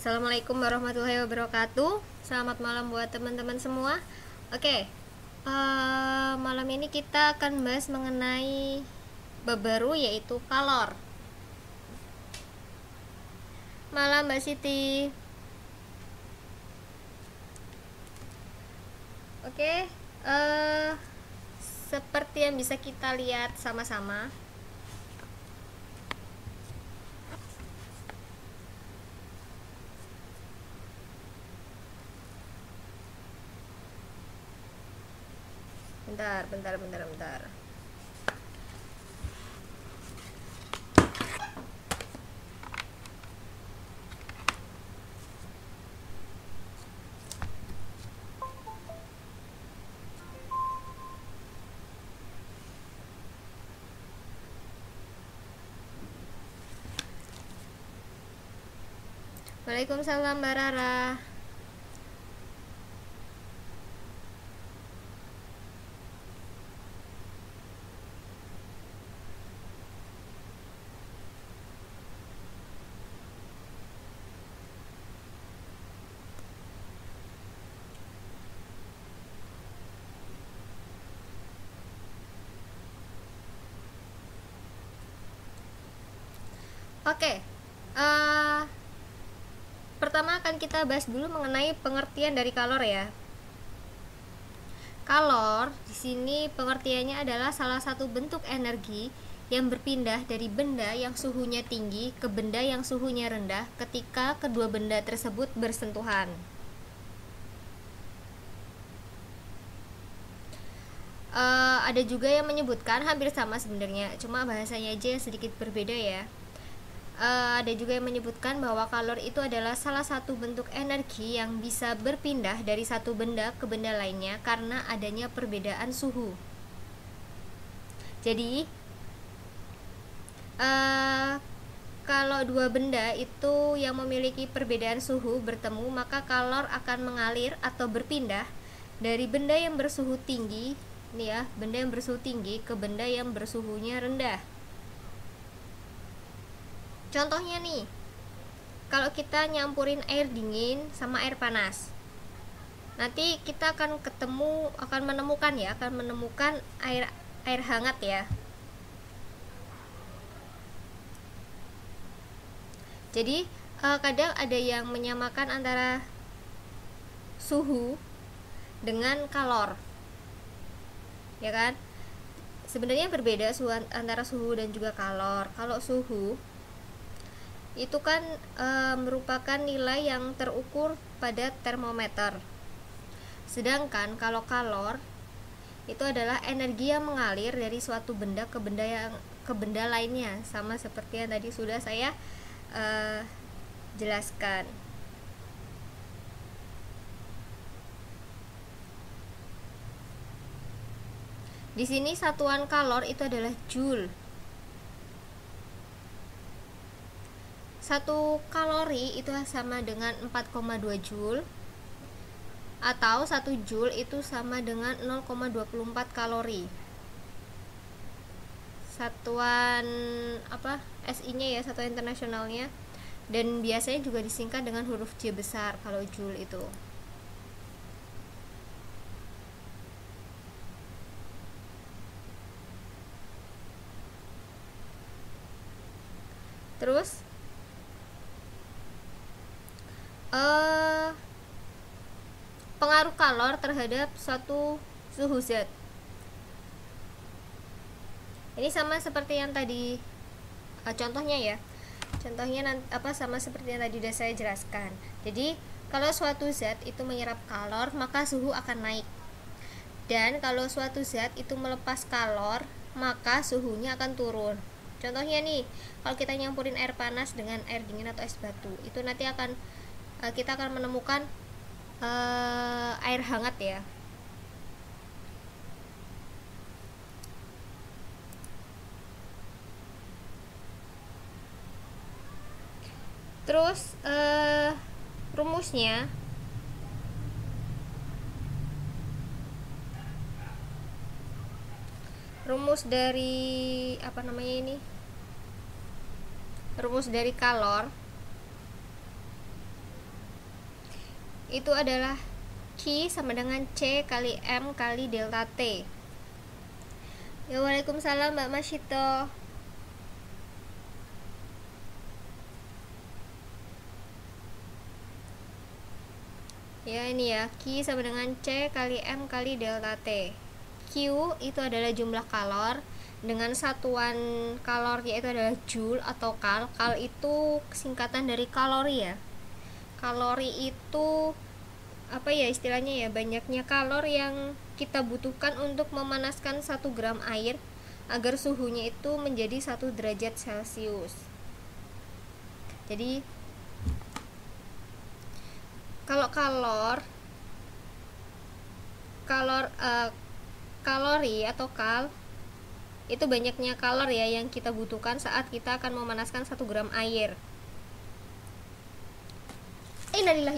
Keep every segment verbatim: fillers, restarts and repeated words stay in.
Assalamualaikum warahmatullahi wabarakatuh. Selamat malam buat teman-teman semua. Oke, uh, malam ini kita akan bahas mengenai bab baru, yaitu kalor. Malam Mbak Siti. Oke, uh, seperti yang bisa kita lihat sama-sama, bentar, bentar, bentar, bentar. Waalaikumsalam Mbak Rara. Oke, uh, pertama akan kita bahas dulu mengenai pengertian dari kalor ya. Kalor di sini pengertiannya adalah salah satu bentuk energi yang berpindah dari benda yang suhunya tinggi ke benda yang suhunya rendah ketika kedua benda tersebut bersentuhan. Uh, ada juga yang menyebutkan hampir sama sebenarnya, cuma bahasanya aja yang sedikit berbeda ya. Uh, ada juga yang menyebutkan bahwa kalor itu adalah salah satu bentuk energi yang bisa berpindah dari satu benda ke benda lainnya karena adanya perbedaan suhu. Jadi uh, kalau dua benda itu yang memiliki perbedaan suhu bertemu, maka kalor akan mengalir atau berpindah dari benda yang bersuhu tinggi, nih ya, benda yang bersuhu tinggi ke benda yang bersuhunya rendah. Contohnya nih, kalau kita nyampurin air dingin sama air panas, nanti kita akan ketemu, akan menemukan ya, akan menemukan air air hangat ya. Jadi eh, kadang ada yang menyamakan antara suhu dengan kalor, ya kan? Sebenarnya berbeda suhu antara suhu dan juga kalor. Kalau suhu itu kan e, merupakan nilai yang terukur pada termometer. Sedangkan kalau kalor itu adalah energi yang mengalir dari suatu benda ke benda yang ke benda lainnya, sama seperti yang tadi sudah saya e, jelaskan. Di sini satuan kalor itu adalah joule. Satu kalori itu sama dengan empat koma dua joule, atau satu joule itu sama dengan nol koma dua empat kalori. Satuan apa S I-nya ya, satuan internasionalnya, dan biasanya juga disingkat dengan huruf J besar kalau joule itu. Terus Uh, pengaruh kalor terhadap suatu suhu zat. Ini sama seperti yang tadi uh, contohnya ya. Contohnya nanti, apa sama seperti yang tadi sudah saya jelaskan. Jadi kalau suatu zat itu menyerap kalor, maka suhu akan naik. Dan kalau suatu zat itu melepas kalor, maka suhunya akan turun. Contohnya nih, kalau kita nyampurin air panas dengan air dingin atau es batu, itu nanti akan kita akan menemukan uh, air hangat ya. Terus uh, rumusnya rumus dari apa namanya ini rumus dari kalor itu adalah Q sama dengan C kali M kali delta T. Ya, waalaikumsalam Mbak Masyito. Ya, ini ya, Q sama dengan C kali M kali delta T. Q itu adalah jumlah kalor dengan satuan kalor yaitu adalah joule atau kal. Kal itu singkatan dari kalori ya. Kalori itu apa ya istilahnya ya, banyaknya kalor yang kita butuhkan untuk memanaskan satu gram air agar suhunya itu menjadi satu derajat Celcius. Jadi kalau kalor kalor uh, kalori atau kal itu banyaknya kalor ya yang kita butuhkan saat kita akan memanaskan satu gram air. Innalillahi.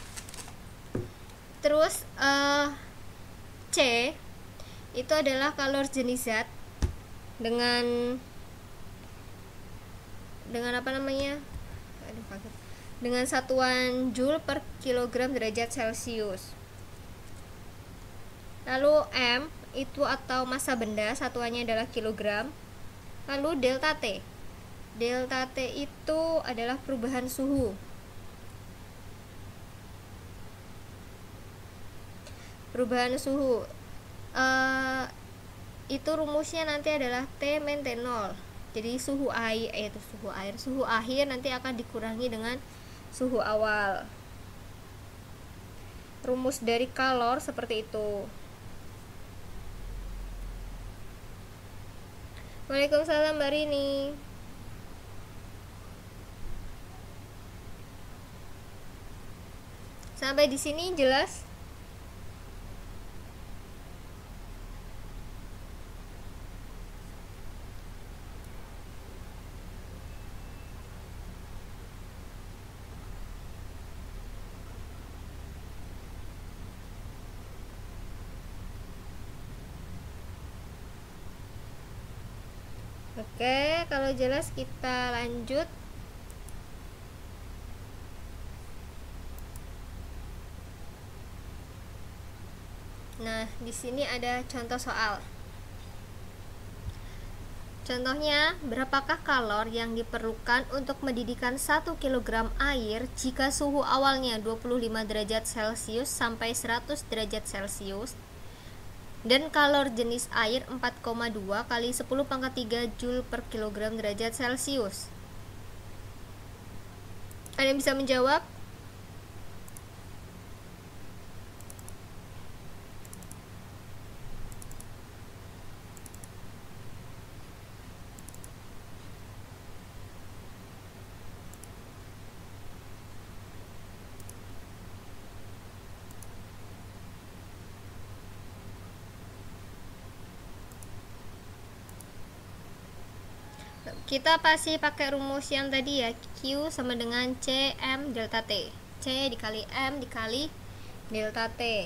Terus uh, C itu adalah kalor jenis zat dengan dengan apa namanya? Aduh, kaget. Dengan satuan joule per kilogram derajat Celcius. Lalu M itu atau massa benda, satuannya adalah kilogram. Lalu delta T. Delta T itu adalah perubahan suhu. Perubahan suhu. Uh, itu rumusnya nanti adalah T min T nol. Jadi suhu air, eh, itu suhu air, suhu akhir nanti akan dikurangi dengan suhu awal. Rumus dari kalor seperti itu. Waalaikumsalam Mbak Rini. Sampai di sini jelas? Oke, kalau jelas kita lanjut. Nah, di sini ada contoh soal. Contohnya, berapakah kalor yang diperlukan untuk mendidihkan satu kilogram air jika suhu awalnya dua puluh lima derajat Celcius sampai seratus derajat Celcius dan kalor jenis air empat koma dua kali sepuluh pangkat tiga joule per kilogram derajat Celcius. Ada yang bisa menjawab? Kita pasti pakai rumus yang tadi ya, Q sama dengan C M delta T. C dikali M dikali delta T.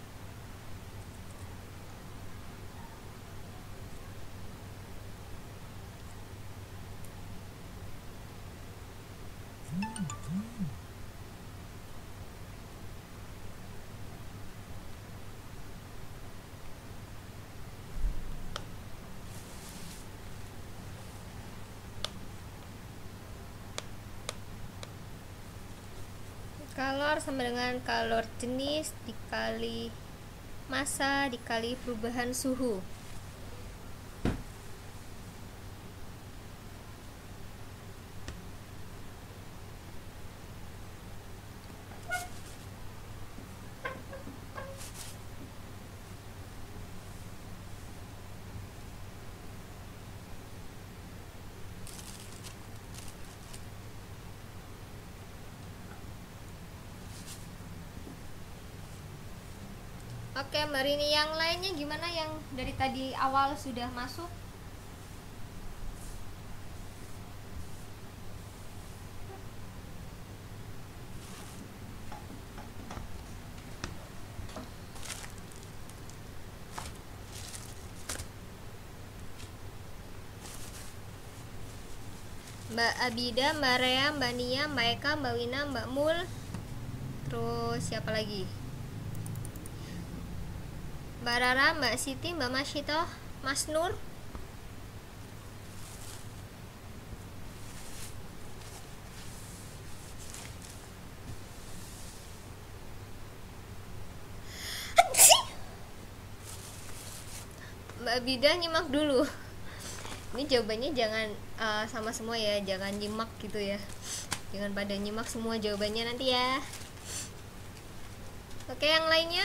Kalor sama dengan kalor jenis dikali massa dikali perubahan suhu. Oke Mbak Rini, yang lainnya gimana yang dari tadi awal sudah masuk? Mbak Abida, Mbak Rea, Mbak Nia, Mbak Eka, Mbak Wina, Mbak Mul, Terus siapa lagi? Mbak Rara, Mbak Siti, Mbak Masyito, Mas Nur. Mbak Bida nyimak dulu. Ini jawabannya jangan uh, sama semua ya, jangan nyimak gitu ya. Jangan pada nyimak semua jawabannya nanti ya. Oke, yang lainnya.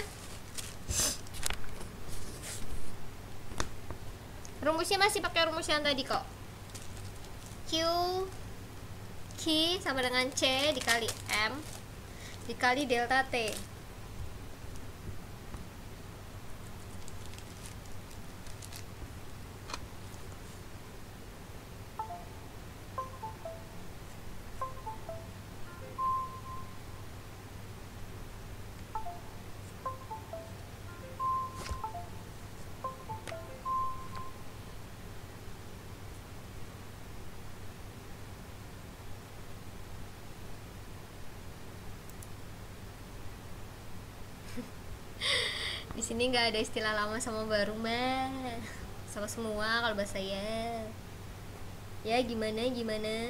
Rumusnya masih pakai rumus yang tadi kok. Q Q sama dengan C dikali M dikali delta T. Di sini nggak ada istilah lama sama baru mah, sama semua kalau bahasa saya. Ya gimana gimana?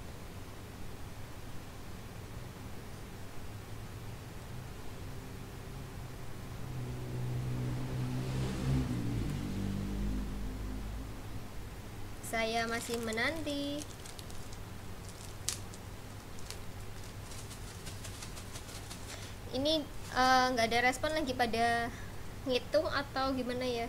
Saya masih menanti. Ini nggak uh, ada respon lagi pada ngitung atau gimana ya?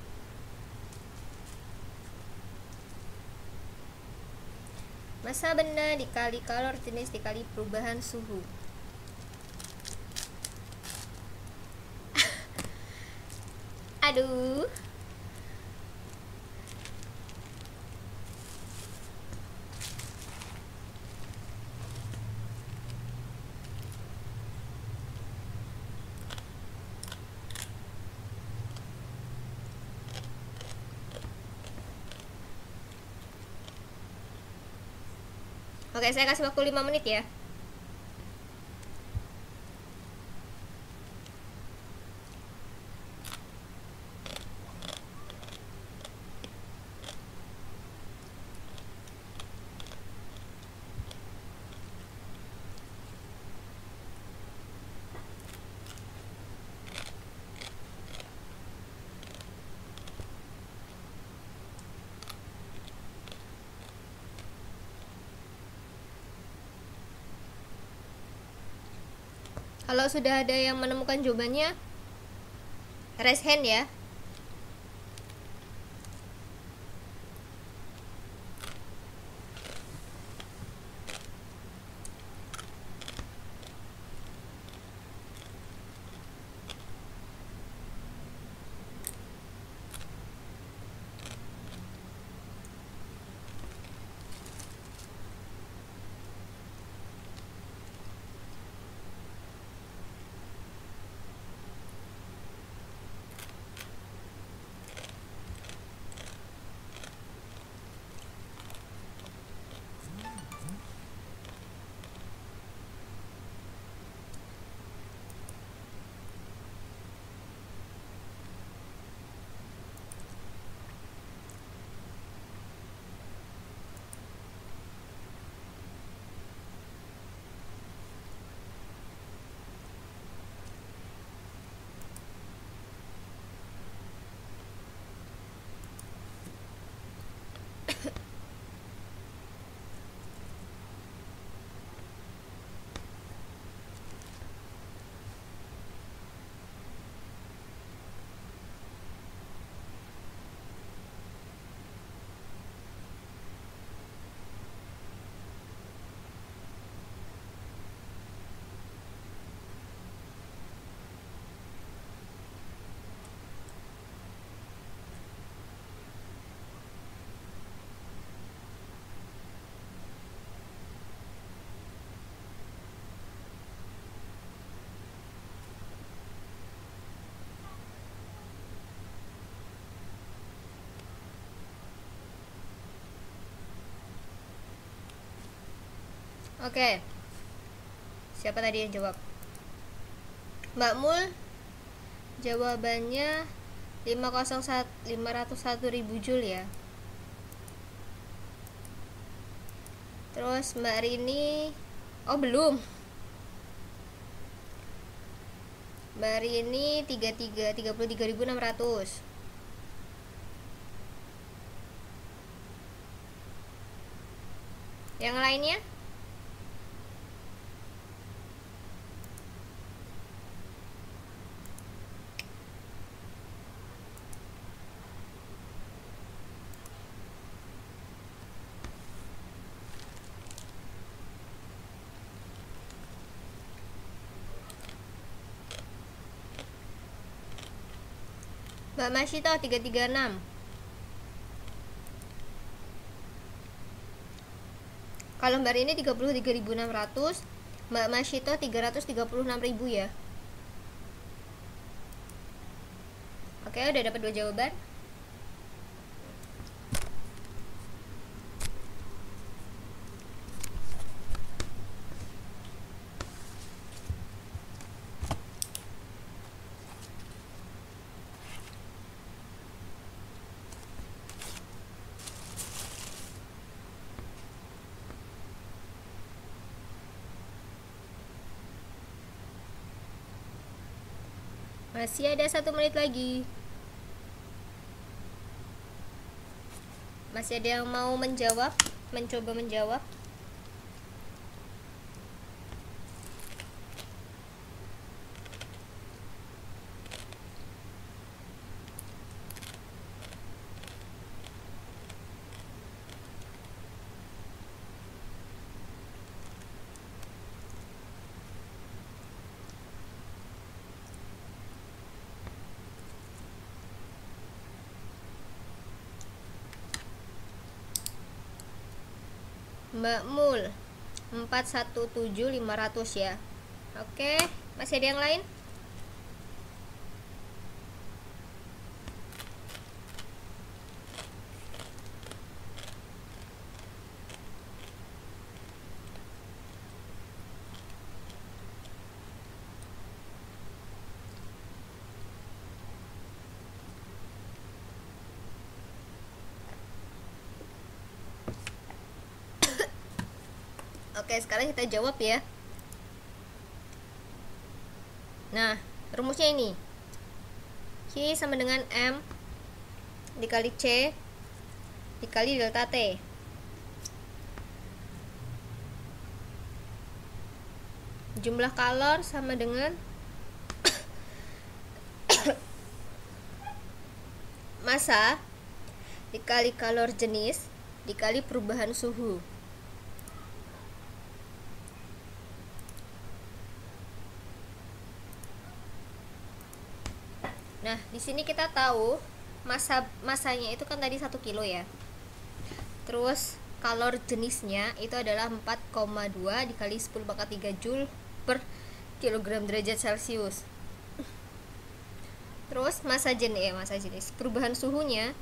Massa benda dikali kalor jenis dikali perubahan suhu. Aduh. Oke, saya kasih waktu lima menit ya. Kalau sudah ada yang menemukan jawabannya, raise hand ya. Oke. Siapa tadi yang jawab? Mbak Mul, jawabannya lima ratus satu ribu Joule ya. Terus Mbak Rini, oh belum. Mbak Rini tiga puluh tiga ribu enam ratus. Yang lainnya? Mbak Masito tiga tiga enam. Kalau Mbak Rini tiga puluh tiga ribu enam ratus, Mbak Masito tiga ratus tiga puluh enam ribu ya. Oke, udah dapat dua jawaban. Masih ada satu menit lagi. Masih ada yang mau menjawab, mencoba menjawab? Mbak Mul empat satu tujuh lima ratus ya. Oke, masih ada yang lain? Oke, sekarang kita jawab ya. Nah, rumusnya ini. Q sama dengan M dikali C dikali delta T. Jumlah kalor sama dengan massa dikali kalor jenis dikali perubahan suhu. Nah, di sini kita tahu massa masanya itu kan tadi satu kilo ya. Terus kalor jenisnya itu adalah empat koma dua dikali sepuluh pangkat tiga Joule per kilogram derajat Celcius. Terus massa jenis ya, massa jenis. Perubahan suhunya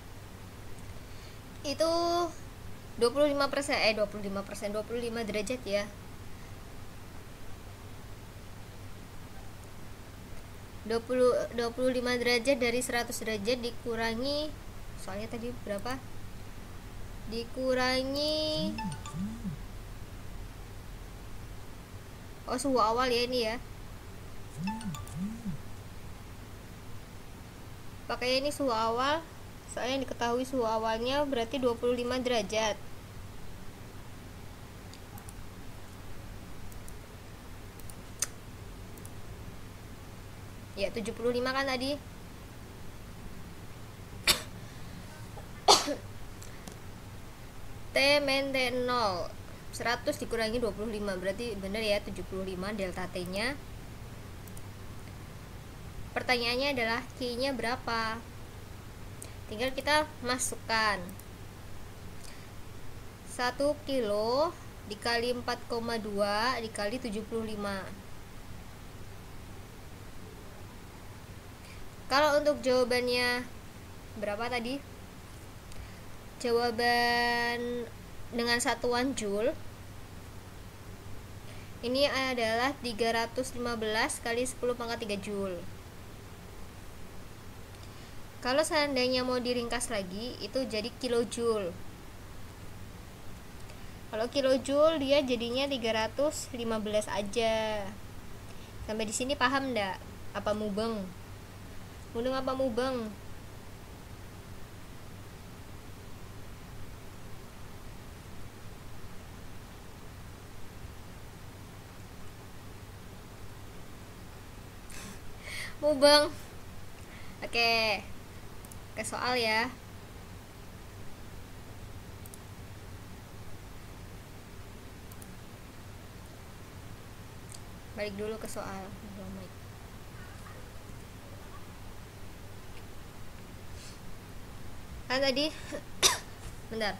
itu dua puluh lima persen eh dua puluh lima persen dua puluh lima derajat ya. dua puluh, dua puluh lima derajat dari seratus derajat dikurangi, soalnya tadi berapa? Dikurangi oh suhu awal ya ini ya. Pakai ini suhu awal, soalnya diketahui suhu awalnya berarti dua puluh lima derajat. Ya, tujuh puluh lima kan tadi. T min T nol, seratus dikurangi dua puluh lima, berarti benar ya tujuh puluh lima delta T nya. Pertanyaannya adalah Q nya berapa? Tinggal kita masukkan satu kilo dikali empat koma dua dikali tujuh puluh lima. Kalau untuk jawabannya berapa tadi? Jawaban dengan satuan Joule Ini adalah tiga ratus lima belas kali sepuluh pangkat tiga Joule. Kalau seandainya mau diringkas lagi, itu jadi kilojoule. Kalau kilojoule dia jadinya tiga ratus lima belas aja. Sampai di sini paham enggak? Apa mubeng? Mudeng apa mubeng? Mubeng. Oke. Ke soal ya. Balik dulu ke soal. Kan tadi bentar.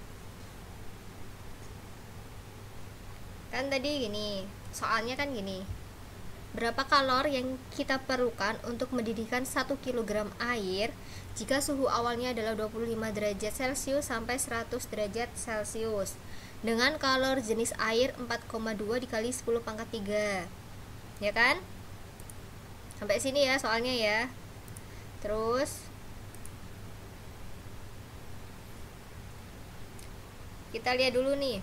Kan tadi gini, soalnya kan gini. Berapa kalor yang kita perlukan untuk mendidihkan satu kilogram air jika suhu awalnya adalah dua puluh lima derajat Celcius sampai seratus derajat Celcius dengan kalor jenis air empat koma dua dikali sepuluh pangkat tiga. Ya kan? Sampai sini ya soalnya ya. Terus kita lihat dulu nih.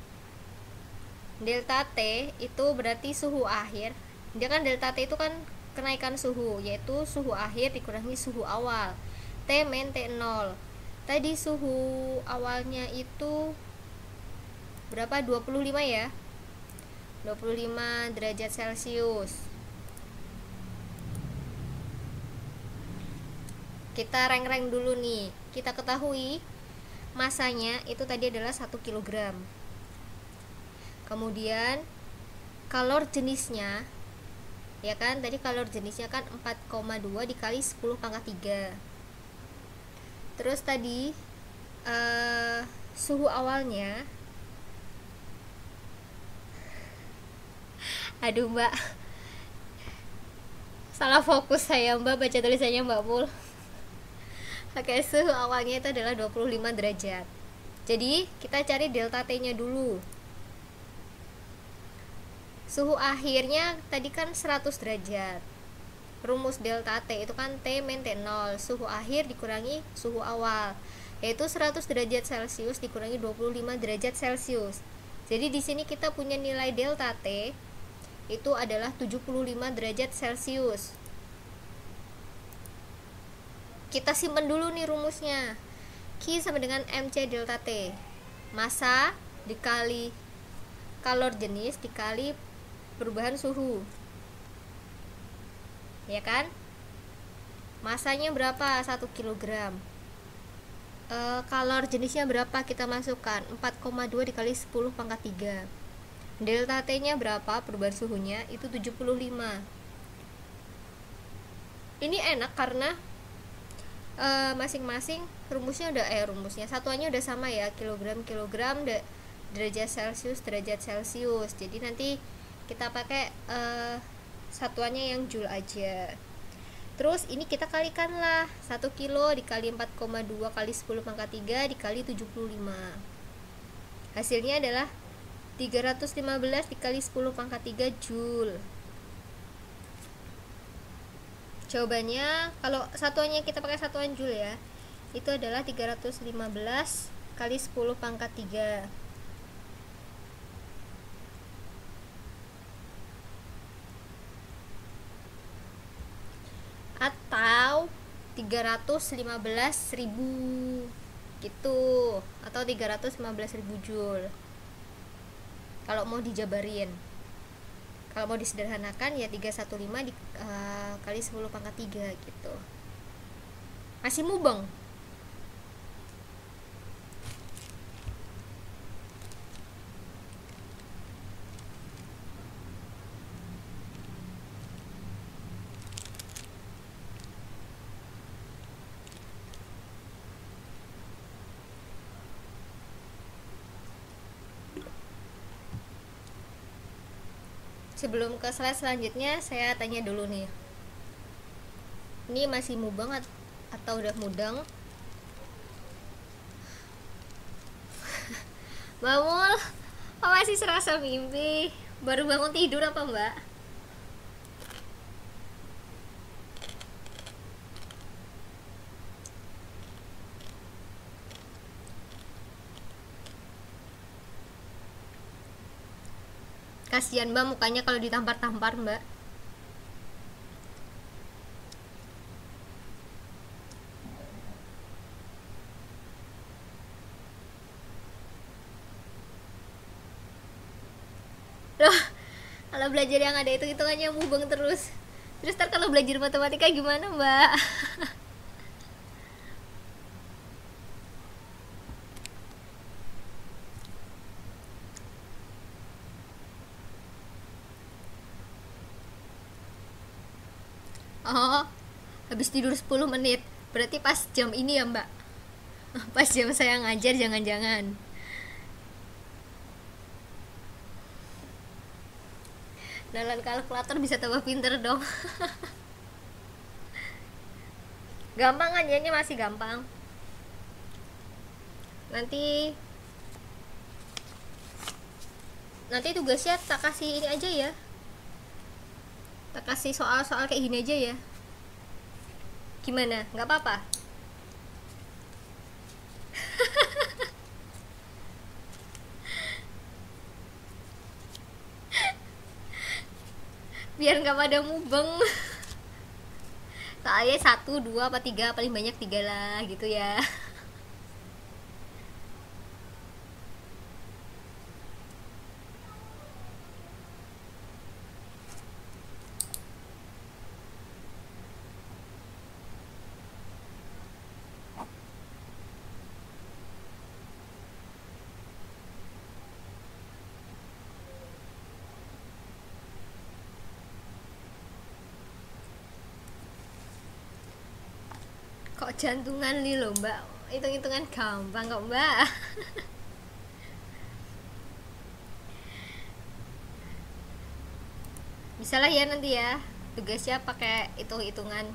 Delta T itu berarti suhu akhir. Dia kan delta T itu kan kenaikan suhu, yaitu suhu akhir dikurangi suhu awal. T min T nol. Tadi suhu awalnya itu berapa? dua puluh lima ya. dua puluh lima derajat Celcius. Kita reng-reng dulu nih. Kita ketahui masanya itu tadi adalah satu kilogram. Kemudian kalor jenisnya, ya kan, tadi kalor jenisnya kan empat koma dua dikali sepuluh pangkat tiga. Terus tadi uh, suhu awalnya, aduh mbak, salah fokus saya mbak baca tulisannya mbak Pul. Oke, suhu awalnya itu adalah dua puluh lima derajat. Jadi kita cari delta T nya dulu. Suhu akhirnya tadi kan seratus derajat. Rumus delta T itu kan T min T nol, suhu akhir dikurangi suhu awal, yaitu seratus derajat Celcius dikurangi dua puluh lima derajat Celcius. Jadi di sini kita punya nilai delta T itu adalah tujuh puluh lima derajat Celcius. Kita simpan dulu nih rumusnya. Q sama dengan M C delta T. Massa dikali kalor jenis dikali perubahan suhu. Ya kan? Masanya berapa? satu kilogram. E, kalor jenisnya berapa? Kita masukkan empat koma dua dikali sepuluh pangkat tiga. Delta T nya berapa? Perubahan suhunya itu tujuh puluh lima. Ini enak karena e, masing-masing rumusnya udah eh rumusnya satuannya udah sama ya, kilogram kilogram de, derajat Celcius derajat Celcius. Jadi nanti kita pakai e, satuannya yang joule aja. Terus ini kita kalikan lah, satu kilo dikali empat koma dua kali sepuluh pangkat tiga dikali tujuh puluh lima. Hasilnya adalah tiga ratus lima belas dikali sepuluh pangkat tiga joule. Jawabannya kalau satuannya kita pakai satuan joule ya, itu adalah tiga ratus lima belas kali sepuluh pangkat tiga. Atau tiga ratus lima belas ribu gitu, atau tiga ratus lima belas ribu joule kalau mau dijabarin. Kalau mau disederhanakan ya tiga ratus lima belas di, uh, kali sepuluh pangkat tiga gitu. Masih mubeng? Sebelum ke slide selanjutnya, saya tanya dulu nih. Ini masih mubeng atau udah mudeng? Mbak Mul, kok masih serasa mimpi? Baru bangun tidur apa mbak? Kasihan mbak mukanya kalau ditampar-tampar mbak. Loh, kalau belajar yang ada itu hitungannya mubeng terus. Terus ntar kalau belajar matematika gimana mbak? Oh, habis tidur sepuluh menit. Berarti pas jam ini ya mbak? Pas jam saya ngajar jangan-jangan. Dalam kalkulator bisa tambah pinter dong. Gampang ngajarnya, masih gampang. Nanti nanti tugasnya tak kasih ini aja ya. Tak kasih soal-soal kayak gini aja ya. Gimana? Nggak apa-apa? Biar nggak pada mubeng. Soalnya satu, dua, apa tiga, paling banyak tiga lah gitu ya. Kok jantungan nih loh mbak, hitung-hitungan gampang kok mbak. Bisa lah ya nanti ya, tugasnya pakai hitung-hitungan.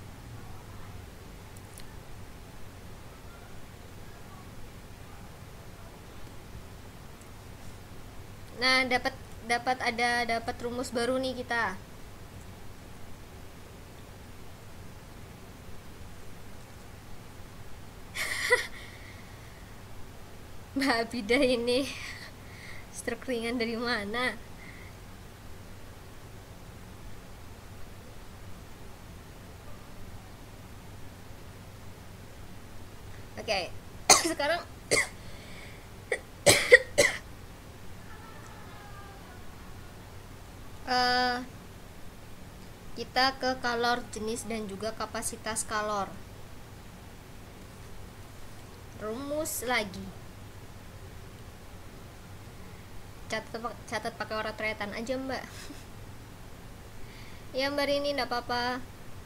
Nah, dapat dapat ada dapat rumus baru nih kita. Mbak Abidah ini stroke ringan dari mana? Oke, okay. Sekarang uh, kita ke kalor jenis dan juga kapasitas kalor. Rumus lagi. Catat catat pakai warna tretan aja mbak. Ya mbak ini enggak apa-apa.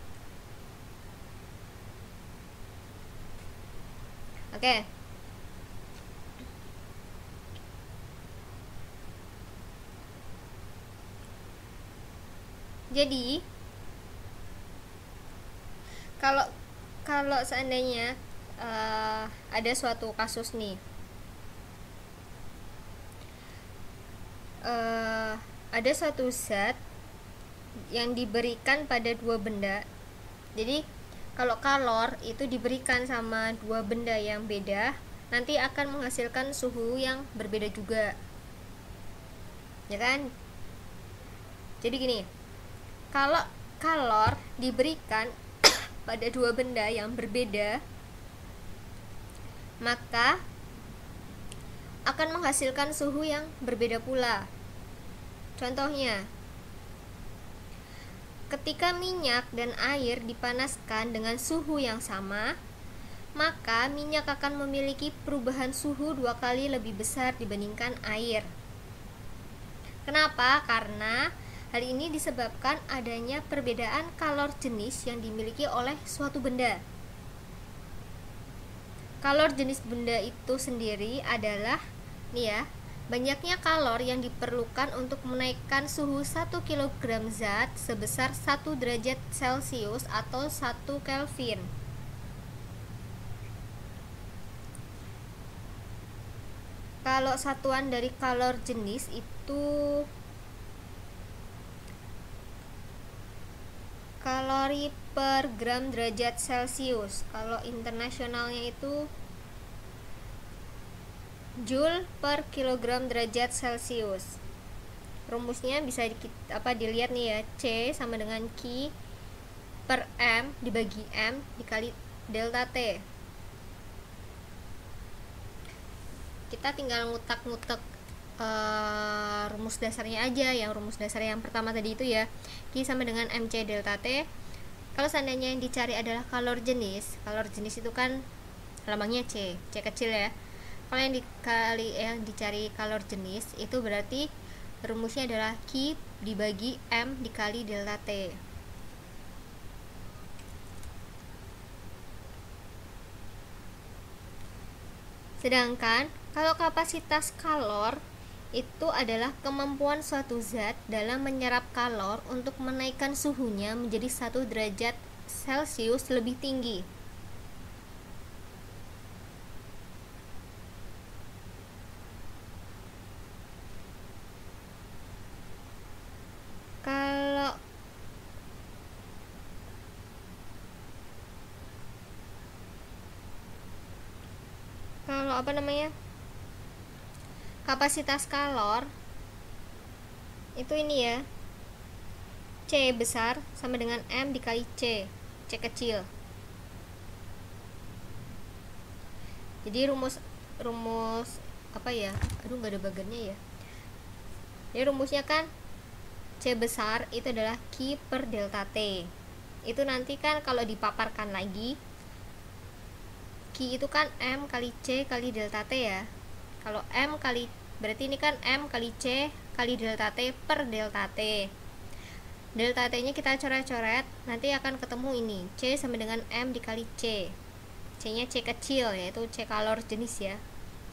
Oke. Okay. Jadi kalau kalau seandainya uh, ada suatu kasus nih, uh, ada suatu zat yang diberikan pada dua benda. Jadi kalau kalor itu diberikan sama dua benda yang beda, nanti akan menghasilkan suhu yang berbeda juga, ya kan? Jadi gini, kalau kalor diberikan pada dua benda yang berbeda, maka akan menghasilkan suhu yang berbeda pula. Contohnya, ketika minyak dan air dipanaskan dengan suhu yang sama, maka minyak akan memiliki perubahan suhu dua kali lebih besar dibandingkan air. Kenapa? Karena hal ini disebabkan adanya perbedaan kalor jenis yang dimiliki oleh suatu benda. Kalor jenis benda itu sendiri adalah nih ya, banyaknya kalor yang diperlukan untuk menaikkan suhu satu kilogram zat sebesar satu derajat Celcius atau satu Kelvin. Kalau satuan dari kalor jenis itu kalori per gram derajat Celcius. Kalau internasionalnya itu Joule per kilogram derajat Celcius. Rumusnya bisa di, apa dilihat nih ya, C sama dengan Q per M dibagi M dikali delta T. Kita tinggal ngutak-ngutak Uh, rumus dasarnya aja, yang rumus dasar yang pertama tadi itu ya, Q sama dengan M C delta T. Kalau seandainya yang dicari adalah kalor jenis, kalor jenis itu kan lambangnya C, C kecil ya. Kalau yang dikali yang dicari kalor jenis itu berarti rumusnya adalah Q dibagi M dikali delta T. Sedangkan kalau kapasitas kalor itu adalah kemampuan suatu zat dalam menyerap kalor untuk menaikkan suhunya menjadi satu derajat Celcius lebih tinggi. Kalau kalau apa namanya? Kapasitas kalor itu ini ya, C besar sama dengan M dikali C, C kecil. Jadi rumus rumus apa ya, aduh nggak ada bagannya ya. Jadi rumusnya kan C besar itu adalah Q per delta T. Itu nanti kan kalau dipaparkan lagi, Q itu kan M kali C kali delta T ya. Kalau M kali, berarti ini kan M kali C kali delta T per delta T. Delta T nya kita coret-coret, nanti akan ketemu ini, C sama dengan M dikali C. C nya C kecil, yaitu C kalor jenis ya.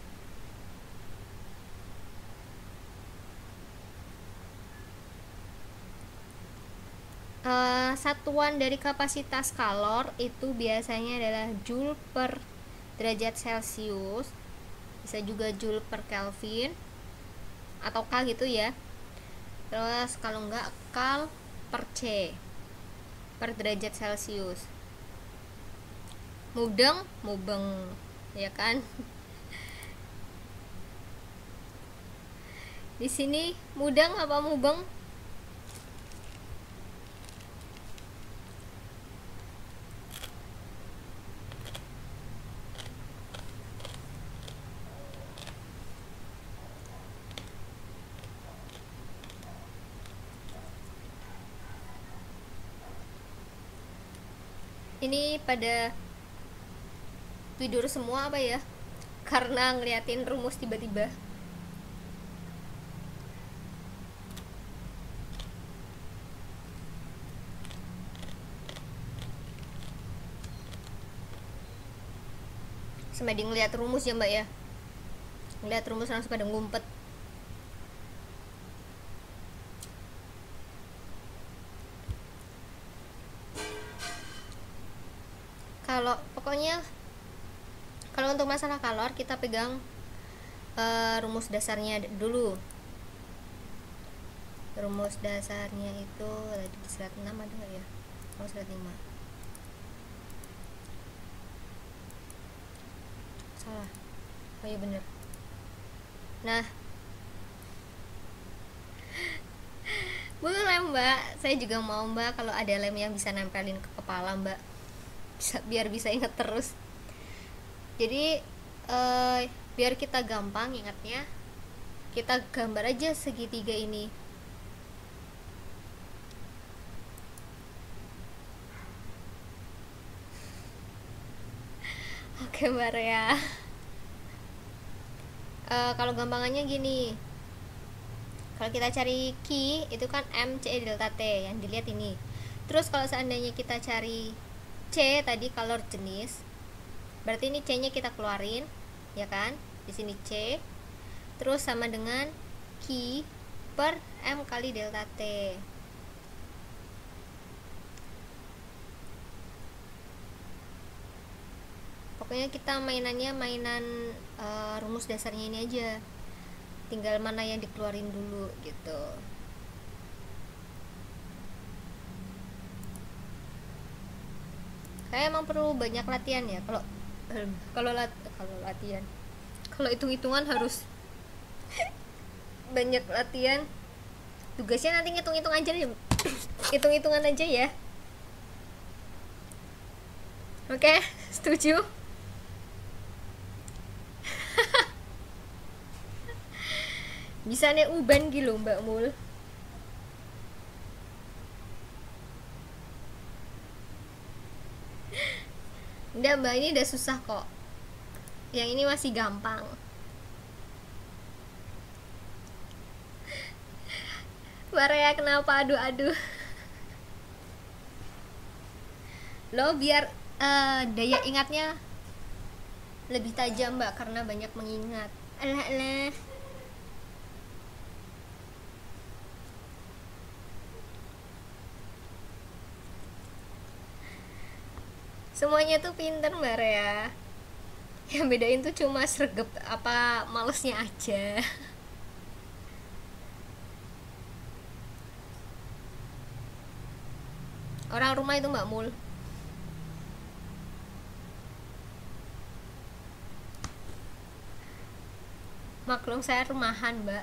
Uh, satuan dari kapasitas kalor itu biasanya adalah Joule per derajat Celcius, bisa juga Joule per Kelvin atau K gitu ya. Terus kalau enggak Kal per C per derajat Celcius. Mudeng, mubeng ya kan. Di sini mudeng apa mubeng? Ini pada tidur semua apa ya, karena ngeliatin rumus tiba-tiba. Semedi ngeliat rumus ya mbak ya, ngeliat rumus langsung pada ngumpet. Kalau pokoknya kalau untuk masalah kalor kita pegang uh, rumus dasarnya dulu. Rumus dasarnya itu tadi di slide enam ada nggak ya? Oh, slide lima. Salah. Oh iya bener. Nah, boleh mbak, saya juga mau mbak kalau ada lem yang bisa nempelin ke kepala mbak, bisa, biar bisa inget terus. Jadi eh, biar kita gampang ingatnya, kita gambar aja segitiga ini. Oke mbak ya. Uh, kalau gampangannya gini, kalau kita cari Q itu kan M C delta T yang dilihat ini. Terus kalau seandainya kita cari C tadi kalor jenis, berarti ini C nya kita keluarin ya kan, di sini C terus sama dengan Q per M kali delta T. Pokoknya kita mainannya mainan uh, rumus dasarnya ini aja, tinggal mana yang dikeluarin dulu gitu. Kayak emang perlu banyak latihan ya. Kalau kalau lat kalau latihan, kalau hitung-hitungan harus banyak latihan. Tugasnya nanti ngitung-hitung aja ya. Hitung-hitungan aja ya. Oke, setuju? Bisa nih uban gitu Mbak Mul. Udah Mbak, ini udah susah kok. Yang ini masih gampang. Maria kenapa aduh-aduh? Lo biar uh, daya ingatnya lebih tajam Mbak, karena banyak mengingat. Alah alah. Semuanya tuh pinter Mbak Rea. Yang bedain tuh cuma sregep apa malesnya aja. Orang rumah itu Mbak Mul. Maklum saya rumahan Mbak.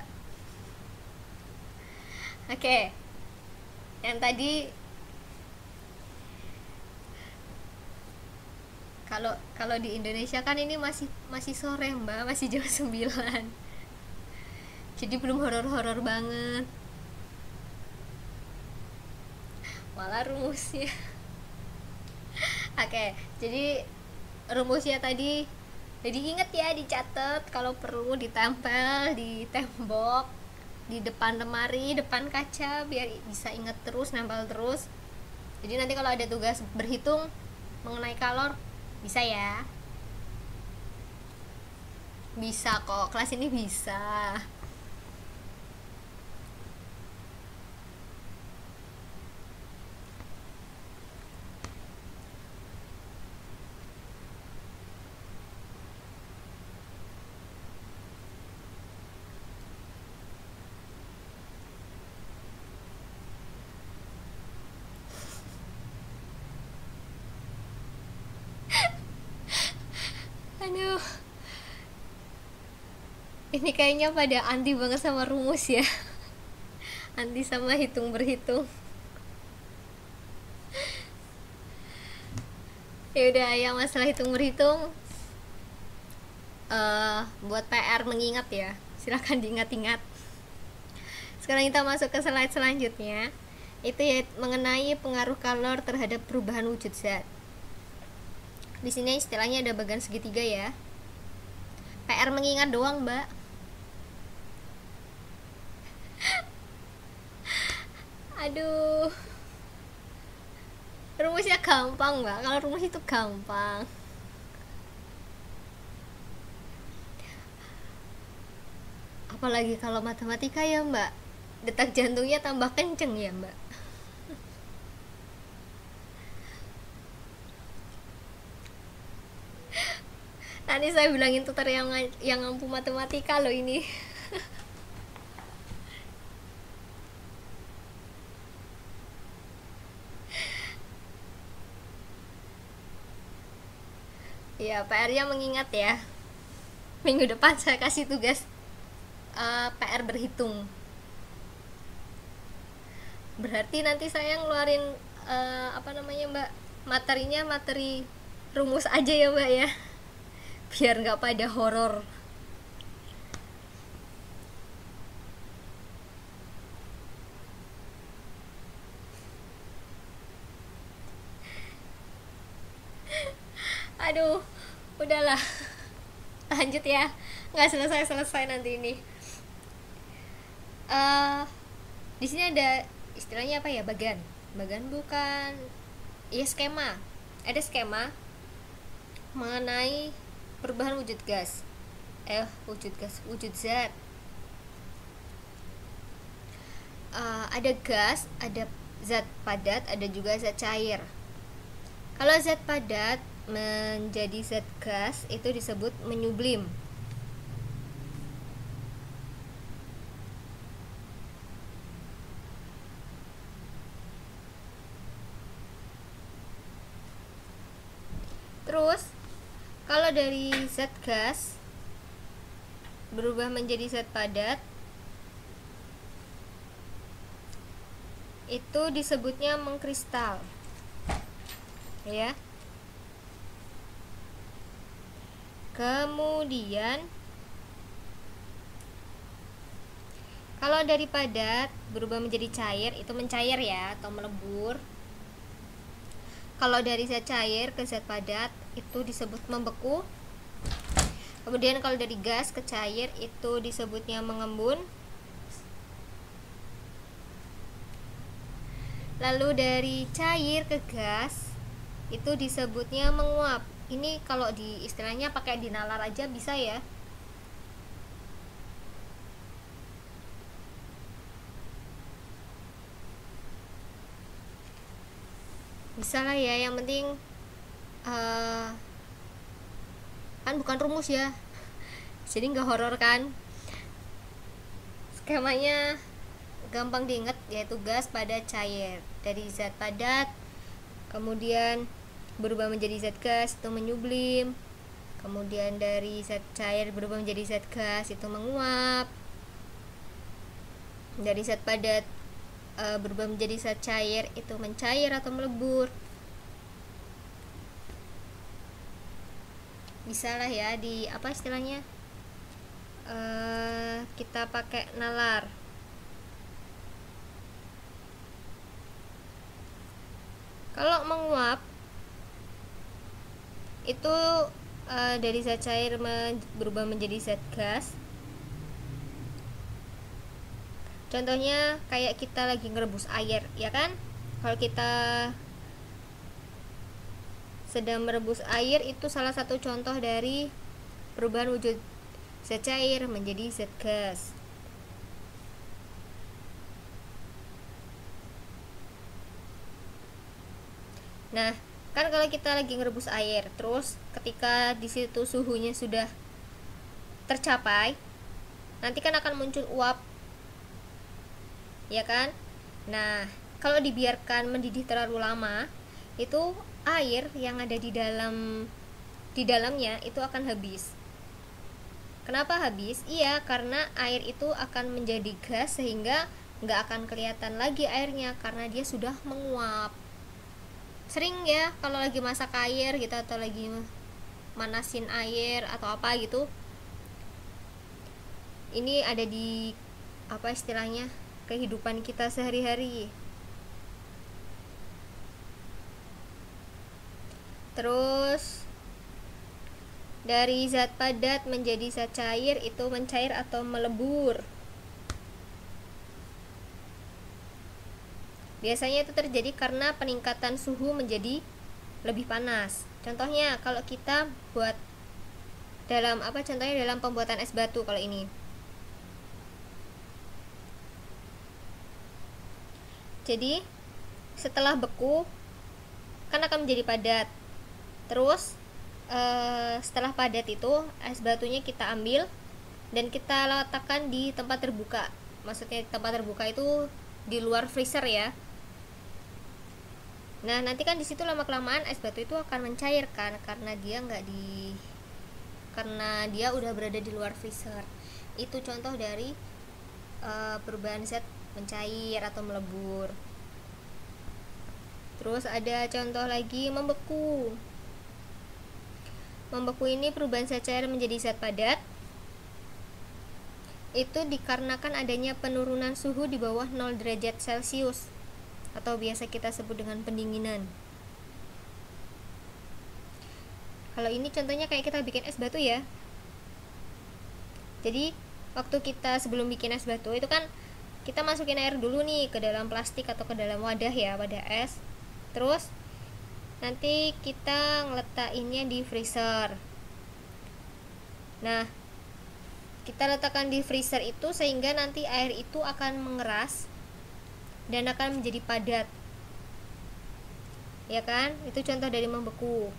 Oke, yang tadi kalau kalau di Indonesia kan ini masih masih sore Mbak, masih jam sembilan. Jadi belum horor-horor banget. Malah rumusnya. Oke, jadi rumusnya tadi, jadi inget ya, dicatat, kalau perlu ditempel di tembok, di depan lemari, depan kaca, biar bisa inget terus, nempel terus. Jadi nanti kalau ada tugas berhitung mengenai kalor, bisa ya. Bisa kok, kelas ini bisa. Aduh, ini kayaknya pada anti banget sama rumus ya. Anti sama hitung berhitung. Ya udah, yang masalah hitung berhitung, uh, buat P R mengingat ya, silahkan diingat-ingat. Sekarang kita masuk ke slide selanjutnya, itu ya mengenai pengaruh kalor terhadap perubahan wujud zat. Di sini istilahnya ada bagan segitiga ya. P R mengingat doang Mbak. Aduh, rumusnya gampang Mbak. Kalau rumus itu gampang. Apalagi kalau matematika ya Mbak, detak jantungnya tambah kenceng ya Mbak. Nanti saya bilangin tutor yang yang mampu matematika loh ini. Ya, P R-nya mengingat ya. Minggu depan saya kasih tugas uh, P R berhitung. Berarti nanti saya ngeluarin uh, apa namanya Mbak, materinya materi rumus aja ya Mbak ya, biar nggak pada horor. Aduh, udahlah, lanjut ya, nggak selesai selesai nanti ini. Uh, di sini ada istilahnya apa ya, bagan, bagan bukan, ya skema, ada skema mengenai perubahan wujud gas, eh wujud gas, wujud zat. Uh, ada gas, ada zat padat, ada juga zat cair. Kalau zat padat menjadi zat gas itu disebut menyublim. Terus kalau dari zat gas berubah menjadi zat padat, itu disebutnya mengkristal, ya. Kemudian kalau dari padat berubah menjadi cair, itu mencair ya, atau melebur. Kalau dari zat cair ke zat padat itu disebut membeku. Kemudian kalau dari gas ke cair itu disebutnya mengembun. Lalu dari cair ke gas itu disebutnya menguap. Ini kalau di istilahnya pakai dinalar aja bisa ya. Bisa lah ya, yang penting uh, kan bukan rumus ya, jadi nggak horor kan. Skemanya gampang diingat, yaitu gas, padat, cair. Dari zat padat kemudian berubah menjadi zat gas itu menyublim, kemudian dari zat cair berubah menjadi zat gas itu menguap, dari zat padat e, berubah menjadi zat cair itu mencair atau melebur. Bisa lah ya di apa istilahnya, e, kita pakai nalar. Kalau menguap itu e, dari zat cair men- berubah menjadi zat gas. Contohnya kayak kita lagi ngerebus air, ya kan? Kalau kita sedang merebus air, itu salah satu contoh dari perubahan wujud zat cair menjadi zat gas. Nah, kan kalau kita lagi ngerebus air, terus ketika di situ suhunya sudah tercapai, nanti kan akan muncul uap, ya kan? Nah, kalau dibiarkan mendidih terlalu lama, itu air yang ada di dalam di dalamnya itu akan habis. Kenapa habis? Iya, karena air itu akan menjadi gas sehingga nggak akan kelihatan lagi airnya karena dia sudah menguap. Sering ya kalau lagi masak air gitu atau lagi manasin air atau apa gitu, ini ada di apa istilahnya, kehidupan kita sehari-hari. Terus dari zat padat menjadi zat cair itu mencair atau melebur. Biasanya itu terjadi karena peningkatan suhu menjadi lebih panas. Contohnya kalau kita buat dalam apa contohnya dalam pembuatan es batu kalau ini. Jadi setelah beku kan akan menjadi padat. Terus eh, setelah padat itu es batunya kita ambil dan kita letakkan di tempat terbuka. Maksudnya tempat terbuka itu di luar freezer ya. Nah, nanti kan di situ lama-kelamaan es batu itu akan mencair kan karena dia nggak di karena dia udah berada di luar freezer. Itu contoh dari uh, perubahan zat mencair atau melebur. Terus ada contoh lagi membeku. Membeku ini perubahan zat cair menjadi zat padat. Itu dikarenakan adanya penurunan suhu di bawah nol derajat Celcius atau biasa kita sebut dengan pendinginan. Kalau ini contohnya kayak kita bikin es batu ya. Jadi waktu kita sebelum bikin es batu itu kan kita masukin air dulu nih ke dalam plastik atau ke dalam wadah ya, wadah es. Terus nanti kita ngeletakinnya di freezer. Nah, kita letakkan di freezer itu sehingga nanti air itu akan mengeras dan akan menjadi padat, ya kan? Itu contoh dari membeku.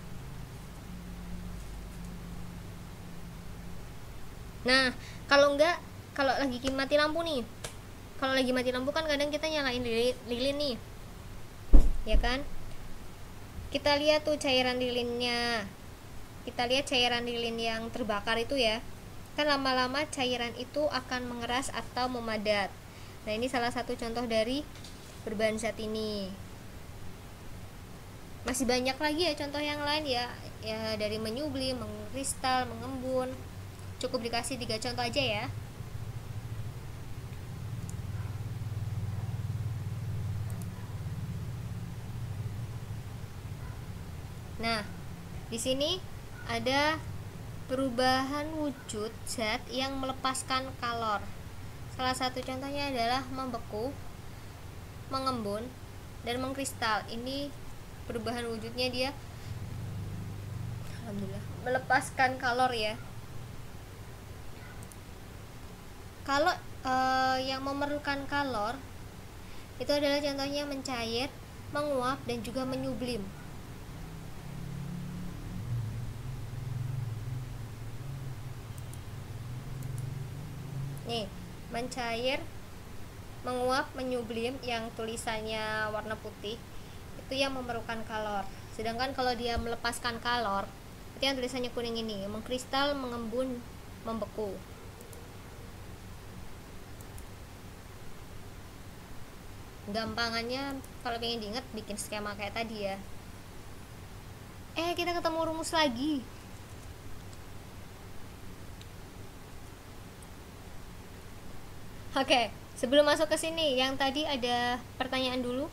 Nah, kalau enggak, kalau lagi mati lampu nih, kalau lagi mati lampu kan kadang kita nyalain lilin, lilin nih, ya kan? Kita lihat tuh cairan lilinnya, kita lihat cairan lilin yang terbakar itu ya, kan lama-lama cairan itu akan mengeras atau memadat. Nah, ini salah satu contoh dari berbahan zat ini. Masih banyak lagi ya contoh yang lain ya, ya dari menyublim, mengkristal, mengembun. Cukup dikasih tiga contoh aja ya. Nah, di sini ada perubahan wujud zat yang melepaskan kalor. Salah satu contohnya adalah membeku, mengembun, dan mengkristal. Ini perubahan wujudnya dia, alhamdulillah, melepaskan kalor ya. Kalau eh, yang memerlukan kalor itu adalah contohnya mencair, menguap, dan juga menyublim. Nih, mencair, menguap, menyublim yang tulisannya warna putih itu yang memerlukan kalor. Sedangkan kalau dia melepaskan kalor itu yang tulisannya kuning ini, mengkristal, mengembun, membeku. Gampangannya kalau pengen diingat bikin skema kayak tadi ya. Eh, kita ketemu rumus lagi. Oke, sebelum masuk ke sini, yang tadi ada pertanyaan dulu.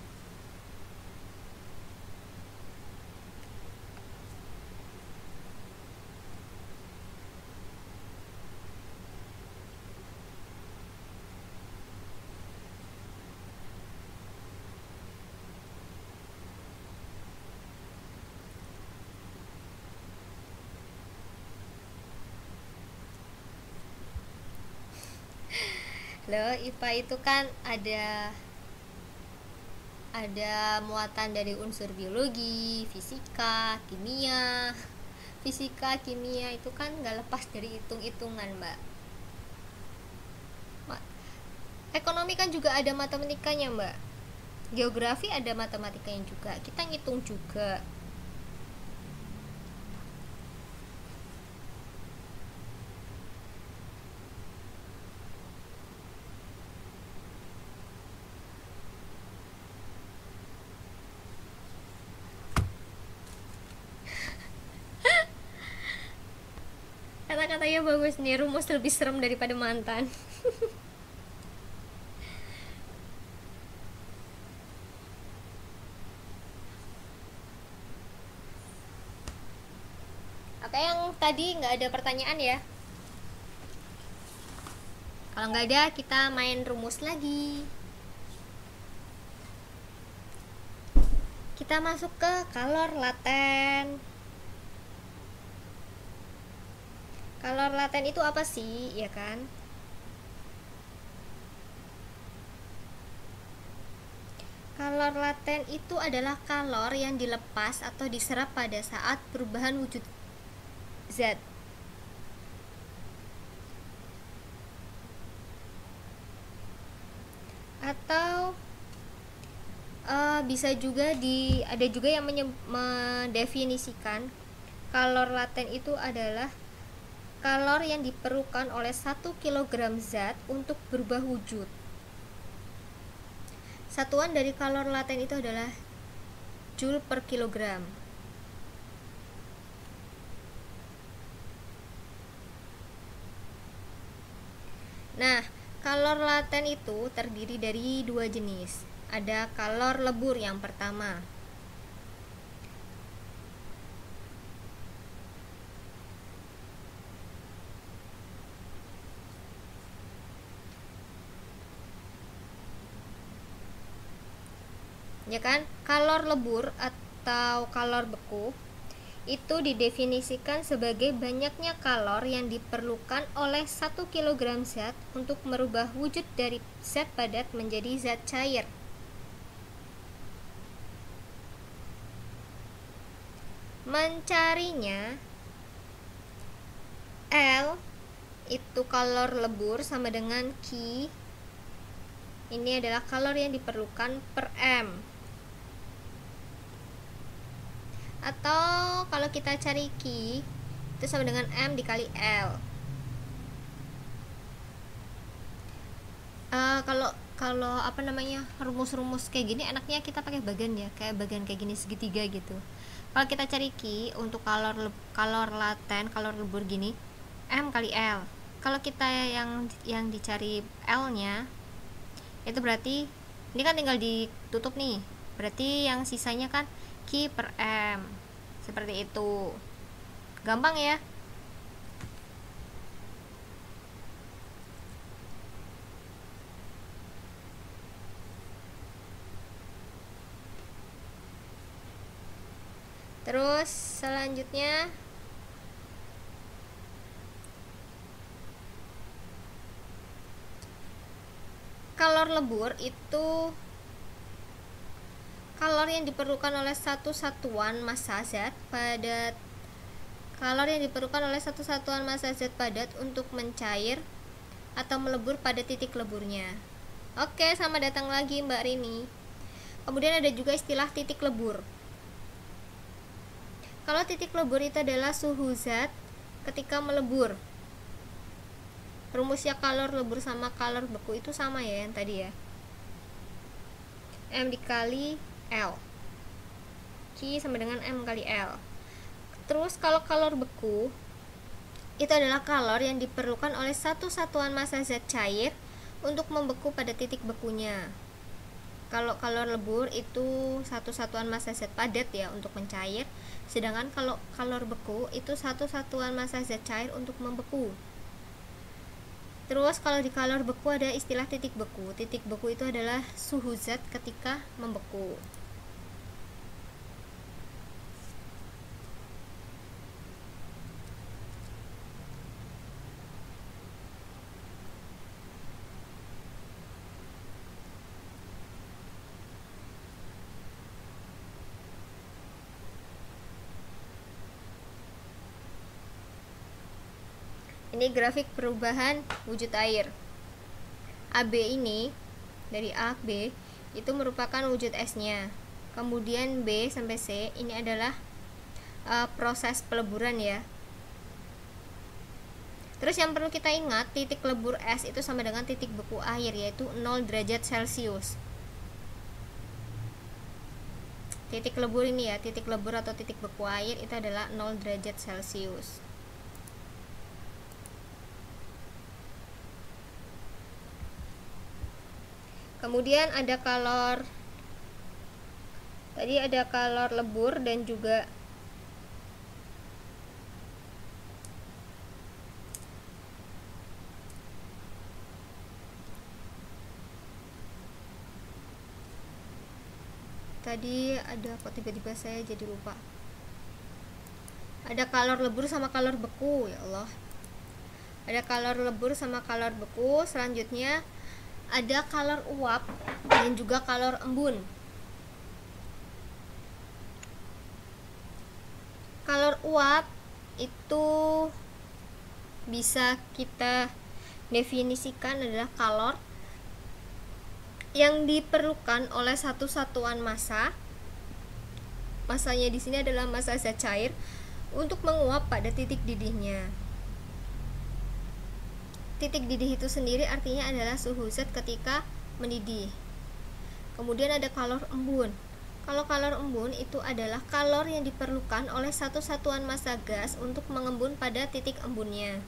Loh, I P A itu kan ada ada muatan dari unsur biologi, fisika, kimia. Fisika, kimia itu kan nggak lepas dari hitung-hitungan, Mbak. Ekonomi kan juga ada matematikanya, Mbak. Geografi ada matematikanya juga. Kita ngitung juga. Kata-katanya bagus nih, rumus lebih serem daripada mantan. Oke, yang tadi nggak ada pertanyaan ya? Kalau nggak ada, kita main rumus lagi. Kita masuk ke kalor laten. Kalor laten itu apa sih, ya kan? Kalor laten itu adalah kalor yang dilepas atau diserap pada saat perubahan wujud zat. Atau uh, bisa juga di ada juga yang mendefinisikan kalor laten itu adalah kalor yang diperlukan oleh satu kilogram zat untuk berubah wujud. Satuan dari kalor laten itu adalah joule per kilogram. Nah, kalor laten itu terdiri dari dua jenis. Ada kalor lebur yang pertama. Ya kan? Kalor lebur atau kalor beku itu didefinisikan sebagai banyaknya kalor yang diperlukan oleh satu kilogram zat untuk merubah wujud dari zat padat menjadi zat cair. Mencarinya, L itu kalor lebur sama dengan Q, ini adalah kalor yang diperlukan per M. Atau kalau kita cari Q itu sama dengan M dikali L. Uh, kalau kalau apa namanya rumus-rumus kayak gini enaknya kita pakai bagian ya, kayak bagian kayak gini segitiga gitu. Kalau kita cari Q untuk kalor kalor laten, kalor lebur gini, M kali L. Kalau kita yang yang dicari L-nya itu berarti ini kan tinggal ditutup nih. Berarti yang sisanya kan Q per M. Seperti itu. Gampang ya? Terus selanjutnya kalor lebur itu kalor yang diperlukan oleh satu satuan massa zat padat kalor yang diperlukan oleh satu satuan massa zat padat untuk mencair atau melebur pada titik leburnya. Oke, selamat datang lagi Mbak Rini. Kemudian ada juga istilah titik lebur. Kalau titik lebur itu adalah suhu zat ketika melebur. Rumusnya kalor lebur sama kalor beku itu sama ya yang tadi ya. M dikali L. Q sama dengan M kali L. Terus kalau kalor beku itu adalah kalor yang diperlukan oleh satu satuan massa zat cair untuk membeku pada titik bekunya. Kalau kalor lebur itu satu satuan massa zat padat ya untuk mencair, sedangkan kalau kalor beku itu satu satuan massa zat cair untuk membeku. Terus kalau di kalor beku ada istilah titik beku. Titik beku itu adalah suhu zat ketika membeku. Ini grafik perubahan wujud air. A B ini dari A ke B itu merupakan wujud S-nya. Kemudian B sampai C ini adalah uh, proses peleburan ya. Terus yang perlu kita ingat, titik lebur S itu sama dengan titik beku air, yaitu nol derajat Celcius. Titik lebur ini ya, titik lebur atau titik beku air itu adalah nol derajat Celcius. Kemudian ada kalor, tadi ada kalor lebur dan juga tadi ada kok tiba-tiba saya jadi lupa. Ada kalor lebur sama kalor beku, ya Allah. Ada kalor lebur sama kalor beku. Selanjutnya ada kalor uap dan juga kalor embun. Kalor uap itu bisa kita definisikan adalah kalor yang diperlukan oleh satu satuan massa. Massanya di sini adalah massa zat cair untuk menguap pada titik didihnya. Titik didih itu sendiri artinya adalah suhu zat ketika mendidih. Kemudian ada kalor embun. Kalau kalor embun itu adalah kalor yang diperlukan oleh satu satuan massa gas untuk mengembun pada titik embunnya.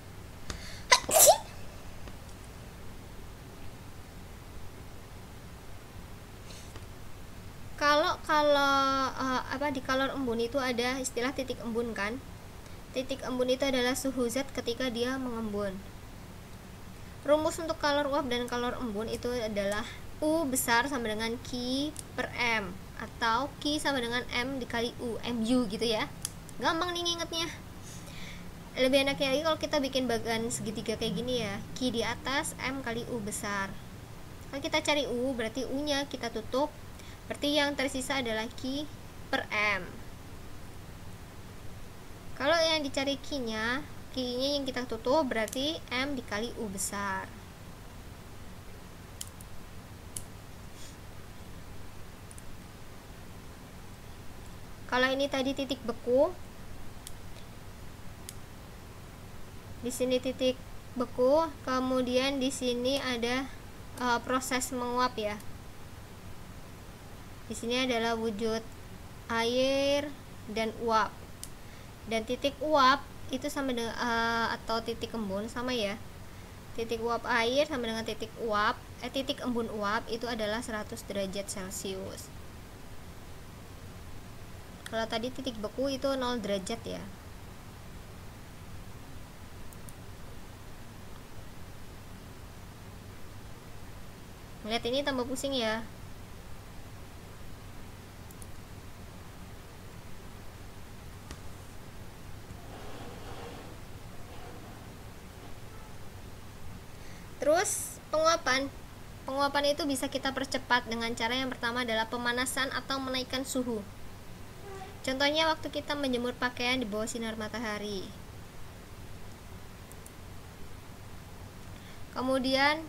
Kalau kalau uh, apa di kalor embun itu ada istilah titik embun kan? Titik embun itu adalah suhu zat ketika dia mengembun. Rumus untuk kalor uap dan kalor embun itu adalah U besar sama dengan Q per M, atau Q sama dengan M dikali U, Mu gitu ya. Gampang nih ngingetnya. Lebih enaknya lagi kalau kita bikin bagian segitiga kayak gini ya, Q di atas, M kali U besar. Kalau kita cari U, berarti U nya kita tutup, berarti yang tersisa adalah Q per M. Kalau yang dicari Q nya, Q nya yang kita tutup berarti M dikali U besar. Kalau ini tadi titik beku, di sini titik beku, kemudian di sini ada uh, proses menguap ya. Di sini adalah wujud air dan uap. Dan titik uap itu sama dengan uh, atau titik embun sama ya. Titik uap air sama dengan titik uap, eh titik embun uap itu adalah seratus derajat Celcius. Kalau tadi titik beku itu nol derajat ya. Lihat ini tambah pusing ya. Terus penguapan penguapan itu bisa kita percepat dengan cara yang pertama adalah pemanasan atau menaikkan suhu. Contohnya waktu kita menjemur pakaian di bawah sinar matahari. Kemudian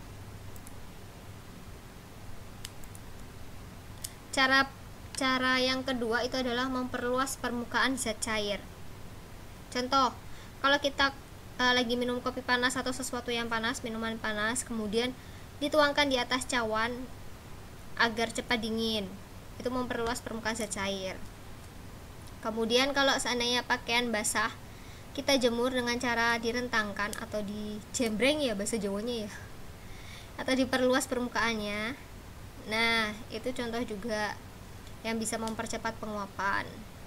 cara cara yang kedua itu adalah memperluas permukaan zat cair. Contoh, kalau kita Uh, lagi minum kopi panas atau sesuatu yang panas, minuman panas, kemudian dituangkan di atas cawan agar cepat dingin, itu memperluas permukaan zat cair. Kemudian kalau seandainya pakaian basah, kita jemur dengan cara direntangkan atau dijembreng ya bahasa Jawanya ya, atau diperluas permukaannya. Nah, itu contoh juga yang bisa mempercepat penguapan.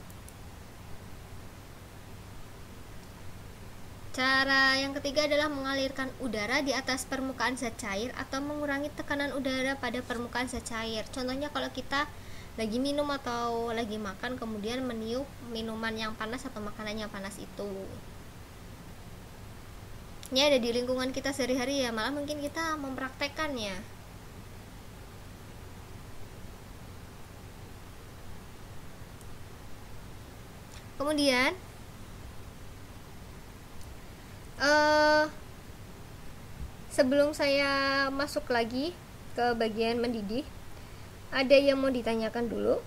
Cara yang ketiga adalah mengalirkan udara di atas permukaan zat cair atau mengurangi tekanan udara pada permukaan zat cair. Contohnya kalau kita lagi minum atau lagi makan kemudian meniup minuman yang panas atau makanan yang panas itu. Ini ada di lingkungan kita sehari-hari ya, malah mungkin kita mempraktekkannya. Kemudian Uh, sebelum saya masuk lagi ke bagian mendidih, ada yang mau ditanyakan dulu.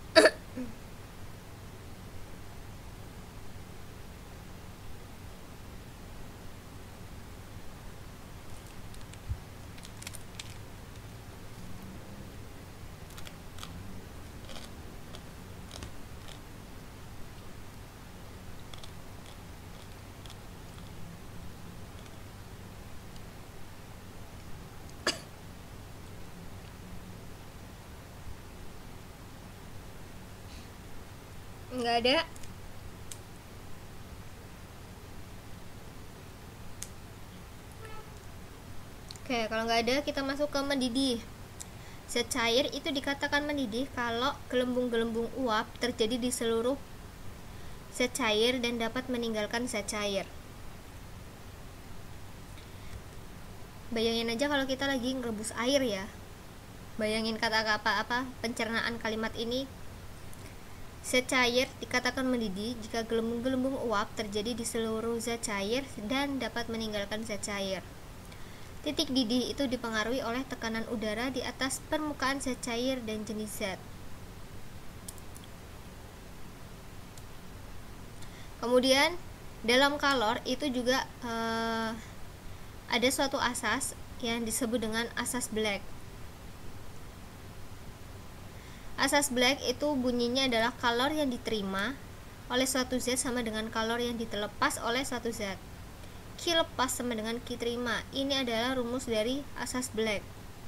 Nggak ada. Oke, kalau nggak ada kita masuk ke mendidih. Zat cair itu dikatakan mendidih kalau gelembung-gelembung uap terjadi di seluruh zat cair dan dapat meninggalkan zat cair. Bayangin aja kalau kita lagi ngerebus air ya. Bayangin kata apa-apa pencernaan kalimat ini. Zat cair dikatakan mendidih jika gelembung-gelembung uap terjadi di seluruh zat cair dan dapat meninggalkan zat cair. Titik didih itu dipengaruhi oleh tekanan udara di atas permukaan zat cair dan jenis zat. Kemudian dalam kalor itu juga eh, ada suatu asas yang disebut dengan asas Black. Asas Black itu bunyinya adalah kalor yang diterima oleh suatu zat sama dengan kalor yang ditelepas oleh suatu zat. Q lepas sama dengan Q terima. Ini adalah rumus dari asas Black.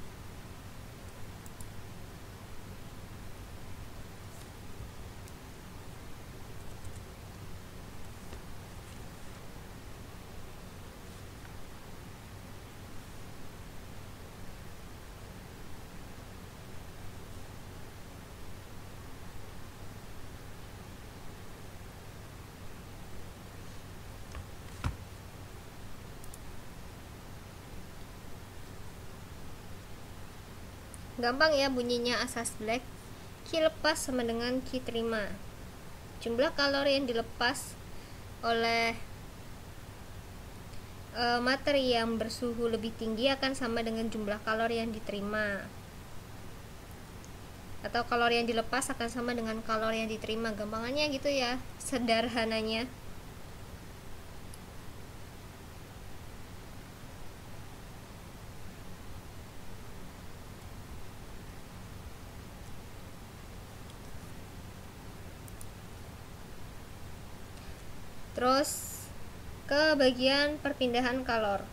Gampang ya bunyinya asas Black. Q lepas sama dengan Q terima. Jumlah kalori yang dilepas oleh e, materi yang bersuhu lebih tinggi akan sama dengan jumlah kalori yang diterima. atau kalori yang dilepas akan sama dengan kalori yang diterima. Gampangannya gitu ya, sederhananya. Terus ke bagian perpindahan kalor.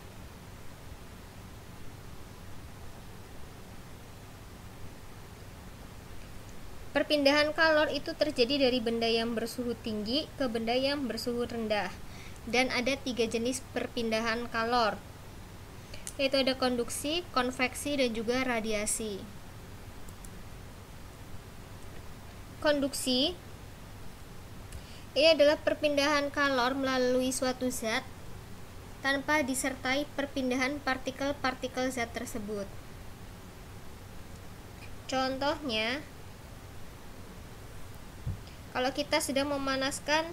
Perpindahan kalor itu terjadi dari benda yang bersuhu tinggi ke benda yang bersuhu rendah. Dan ada tiga jenis perpindahan kalor, yaitu ada konduksi, konveksi, dan juga radiasi. Konduksi ini adalah perpindahan kalor melalui suatu zat tanpa disertai perpindahan partikel-partikel zat tersebut. Contohnya, kalau kita sedang memanaskan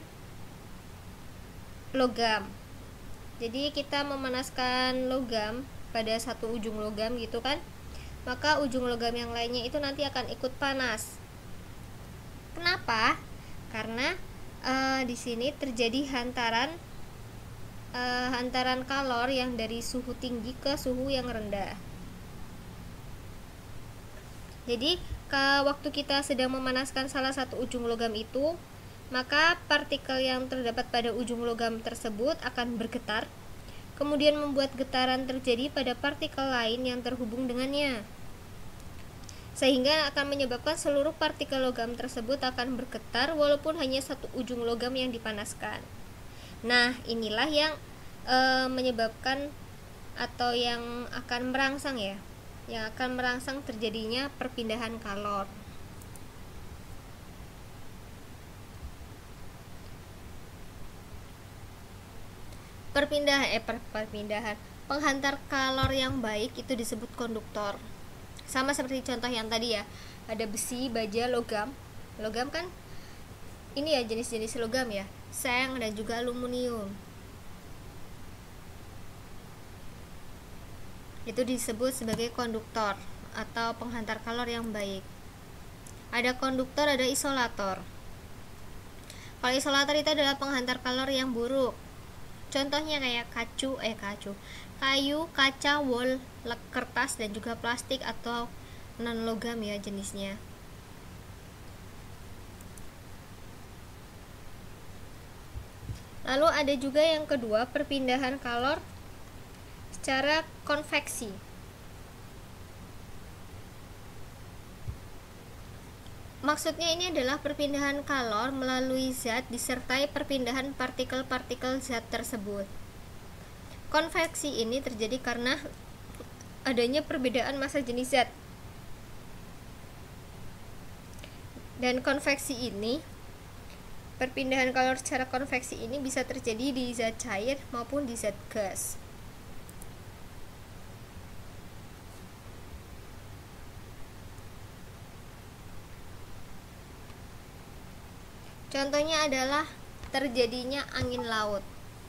logam, jadi kita memanaskan logam pada satu ujung logam gitu kan, maka ujung logam yang lainnya itu nanti akan ikut panas. Kenapa? Karena uh, di sini terjadi hantaran uh, hantaran kalor yang dari suhu tinggi ke suhu yang rendah. Jadi ke waktu kita sedang memanaskan salah satu ujung logam itu, maka partikel yang terdapat pada ujung logam tersebut akan bergetar, kemudian membuat getaran terjadi pada partikel lain yang terhubung dengannya, sehingga akan menyebabkan seluruh partikel logam tersebut akan bergetar walaupun hanya satu ujung logam yang dipanaskan. Nah, inilah yang e, menyebabkan atau yang akan merangsang ya yang akan merangsang terjadinya perpindahan kalor. Perpindahan eh per, perpindahan penghantar kalor yang baik itu disebut konduktor. Sama seperti contoh yang tadi ya, ada besi, baja, logam. Logam kan ini ya jenis-jenis logam ya, seng dan juga aluminium. Itu disebut sebagai konduktor atau penghantar kalor yang baik. Ada konduktor, ada isolator. Kalau isolator itu adalah penghantar kalor yang buruk. Contohnya kayak kacu, eh kacu, kayu, kaca, wol, kertas, dan juga plastik atau non logam ya jenisnya. Lalu ada juga yang kedua, perpindahan kalor secara konveksi. Maksudnya ini adalah perpindahan kalor melalui zat disertai perpindahan partikel-partikel zat tersebut. Konveksi ini terjadi karena adanya perbedaan massa jenis zat. Dan konveksi ini, perpindahan kalor secara konveksi ini bisa terjadi di zat cair maupun di zat gas. Contohnya adalah terjadinya angin laut.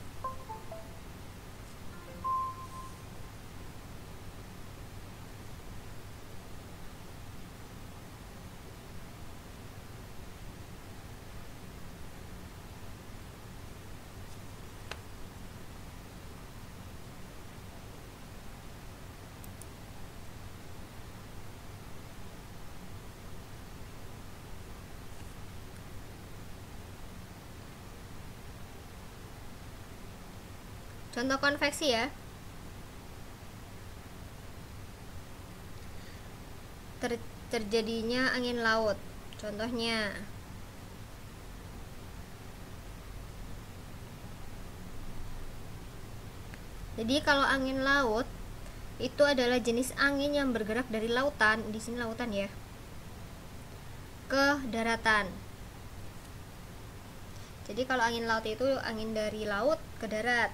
Contoh konveksi ya, Ter, terjadinya angin laut. Contohnya, jadi kalau angin laut itu adalah jenis angin yang bergerak dari lautan, di sini lautan ya, ke daratan. Jadi kalau angin laut itu angin dari laut ke darat.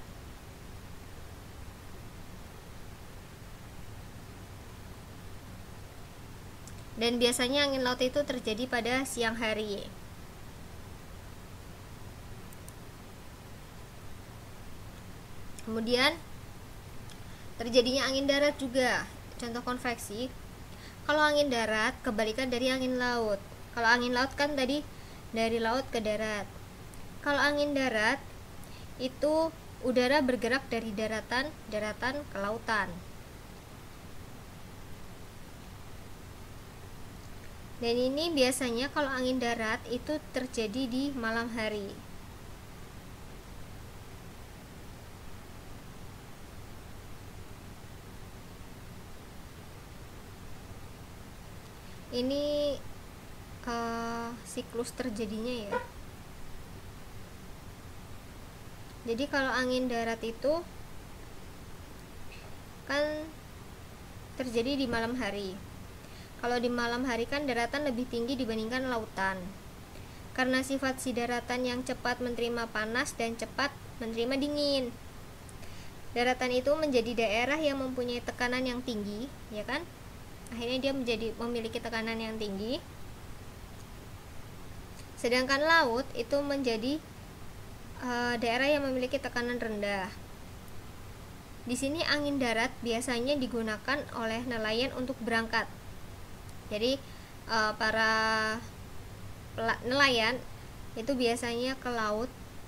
Dan biasanya angin laut itu terjadi pada siang hari. Kemudian terjadinya angin darat juga. Contoh konveksi, Kalau angin darat kebalikan dari angin laut. Kalau angin laut kan tadi dari laut ke darat. Kalau angin darat itu udara bergerak dari daratan daratan ke lautan. Dan ini biasanya kalau angin darat itu terjadi di malam hari. Ini uh, siklus terjadinya ya. Jadi kalau angin darat itu kan terjadi di malam hari. Kalau di malam hari kan daratan lebih tinggi dibandingkan lautan. Karena sifat si daratan yang cepat menerima panas dan cepat menerima dingin. Daratan itu menjadi daerah yang mempunyai tekanan yang tinggi, ya kan? Akhirnya dia menjadi memiliki tekanan yang tinggi. Sedangkan laut itu menjadi uh, daerah yang memiliki tekanan rendah. Di sini angin darat biasanya digunakan oleh nelayan untuk berangkat. Jadi uh, para nelayan itu biasanya ke laut,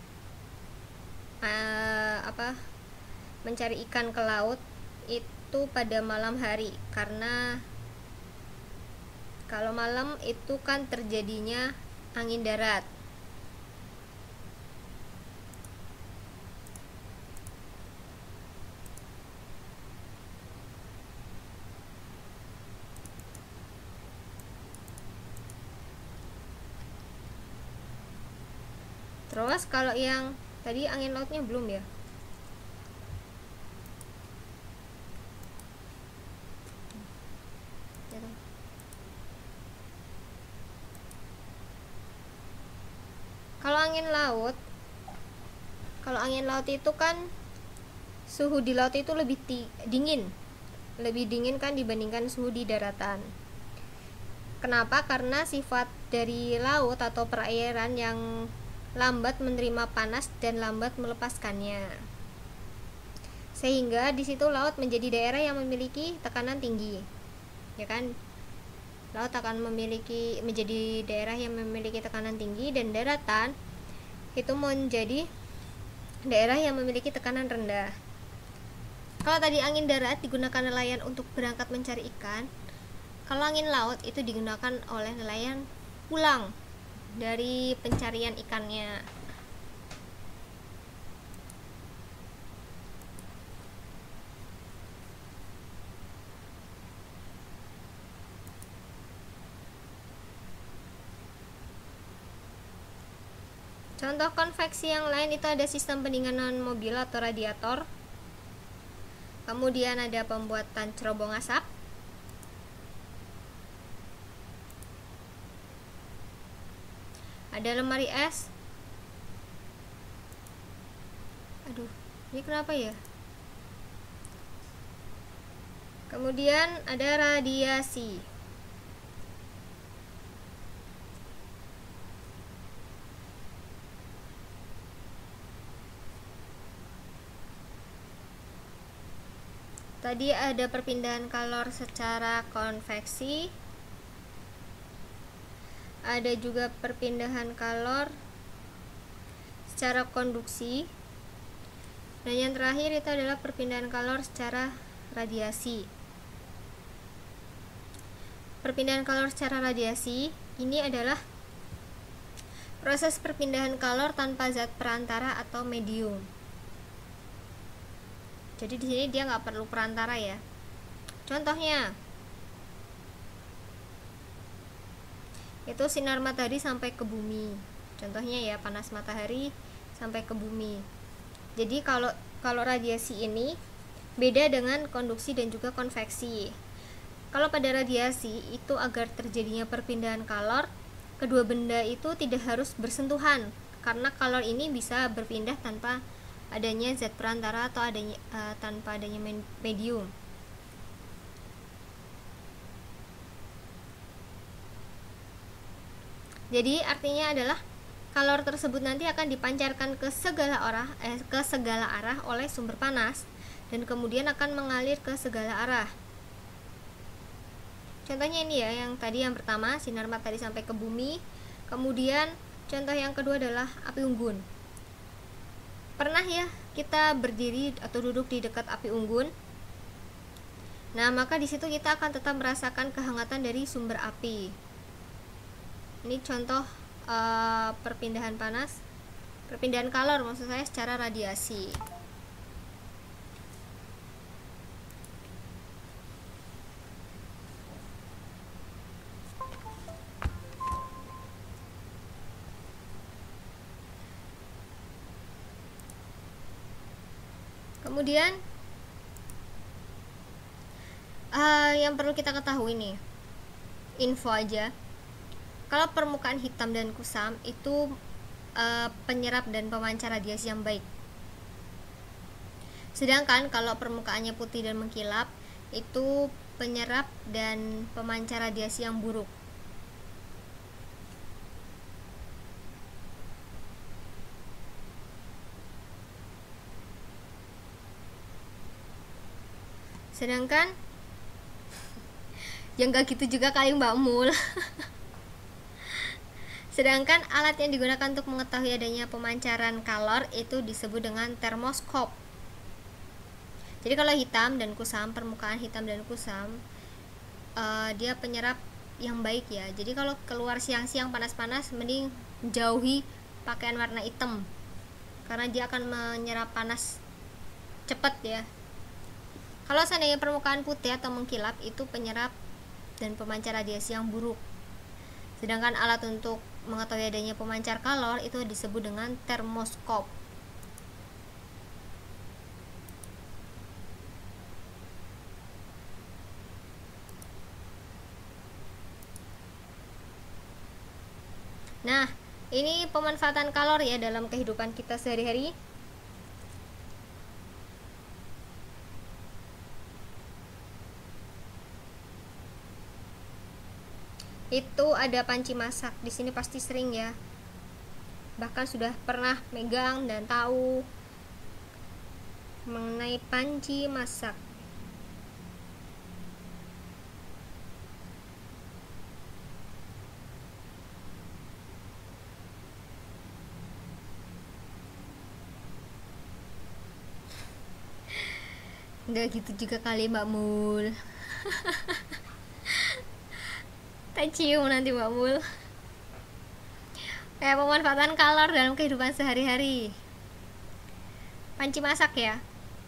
uh, apa, mencari ikan ke laut itu pada malam hari, karena kalau malam itu kan terjadinya angin darat. Terus kalau yang tadi angin lautnya belum ya. Kalau angin laut, kalau angin laut itu kan suhu di laut itu lebih dingin, lebih dingin kan dibandingkan suhu di daratan. Kenapa? Karena sifat dari laut atau perairan yang lambat menerima panas dan lambat melepaskannya, sehingga di situ laut menjadi daerah yang memiliki tekanan tinggi, ya kan? Laut akan memiliki menjadi daerah yang memiliki tekanan tinggi, dan daratan itu menjadi daerah yang memiliki tekanan rendah. Kalau tadi angin darat digunakan nelayan untuk berangkat mencari ikan, kalau angin laut itu digunakan oleh nelayan pulang dari pencarian ikannya. Contoh konveksi yang lain itu ada sistem pendinginan mobil atau radiator. Kemudian ada pembuatan cerobong asap. Ada lemari es. Aduh, ini kenapa ya? Kemudian ada radiasi. Tadi ada perpindahan kalor secara konveksi, ada juga perpindahan kalor secara konduksi, dan yang terakhir itu adalah perpindahan kalor secara radiasi. Perpindahan kalor secara radiasi ini adalah proses perpindahan kalor tanpa zat perantara atau medium. Jadi di sini dia nggak perlu perantara ya. Contohnya itu sinar matahari sampai ke bumi. Contohnya ya, panas matahari sampai ke bumi. Jadi kalau kalau radiasi ini beda dengan konduksi dan juga konveksi. Kalau pada radiasi itu agar terjadinya perpindahan kalor, kedua benda itu tidak harus bersentuhan, karena kalor ini bisa berpindah tanpa adanya zat perantara atau adanya uh, tanpa adanya medium. Jadi artinya adalah kalor tersebut nanti akan dipancarkan ke segala arah eh, ke segala arah oleh sumber panas, dan kemudian akan mengalir ke segala arah. Contohnya ini ya, yang tadi yang pertama sinar matahari sampai ke bumi. Kemudian contoh yang kedua adalah api unggun. Pernah ya kita berdiri atau duduk di dekat api unggun? Nah, maka di situ kita akan tetap merasakan kehangatan dari sumber api. Ini contoh uh, perpindahan panas, perpindahan kalor maksud saya secara radiasi. Kemudian uh, yang perlu kita ketahui nih, info aja, kalau permukaan hitam dan kusam itu uh, penyerap dan pemancar radiasi yang baik. Sedangkan kalau permukaannya putih dan mengkilap itu penyerap dan pemancar radiasi yang buruk. Sedangkan yang gak gitu juga kali Mbak Mul. Sedangkan alat yang digunakan untuk mengetahui adanya pemancaran kalor itu disebut dengan termoskop. Jadi kalau hitam dan kusam, permukaan hitam dan kusam, uh, dia penyerap yang baik ya. Jadi kalau keluar siang-siang panas-panas, mending jauhi pakaian warna hitam, karena dia akan menyerap panas cepat ya. Kalau seandainya permukaan putih atau mengkilap itu penyerap dan pemancar radiasi yang buruk. Sedangkan alat untuk mengetahui adanya pemancar kalor itu disebut dengan termoskop. Nah, ini pemanfaatan kalor ya dalam kehidupan kita sehari-hari. Itu ada panci masak. Di sini pasti sering ya, bahkan sudah pernah megang dan tahu mengenai panci masak. Enggak gitu juga kali Mbak Mul. Tak cium nanti Mbak Mul. Kayak pemanfaatan kalor dalam kehidupan sehari-hari. Panci masak ya.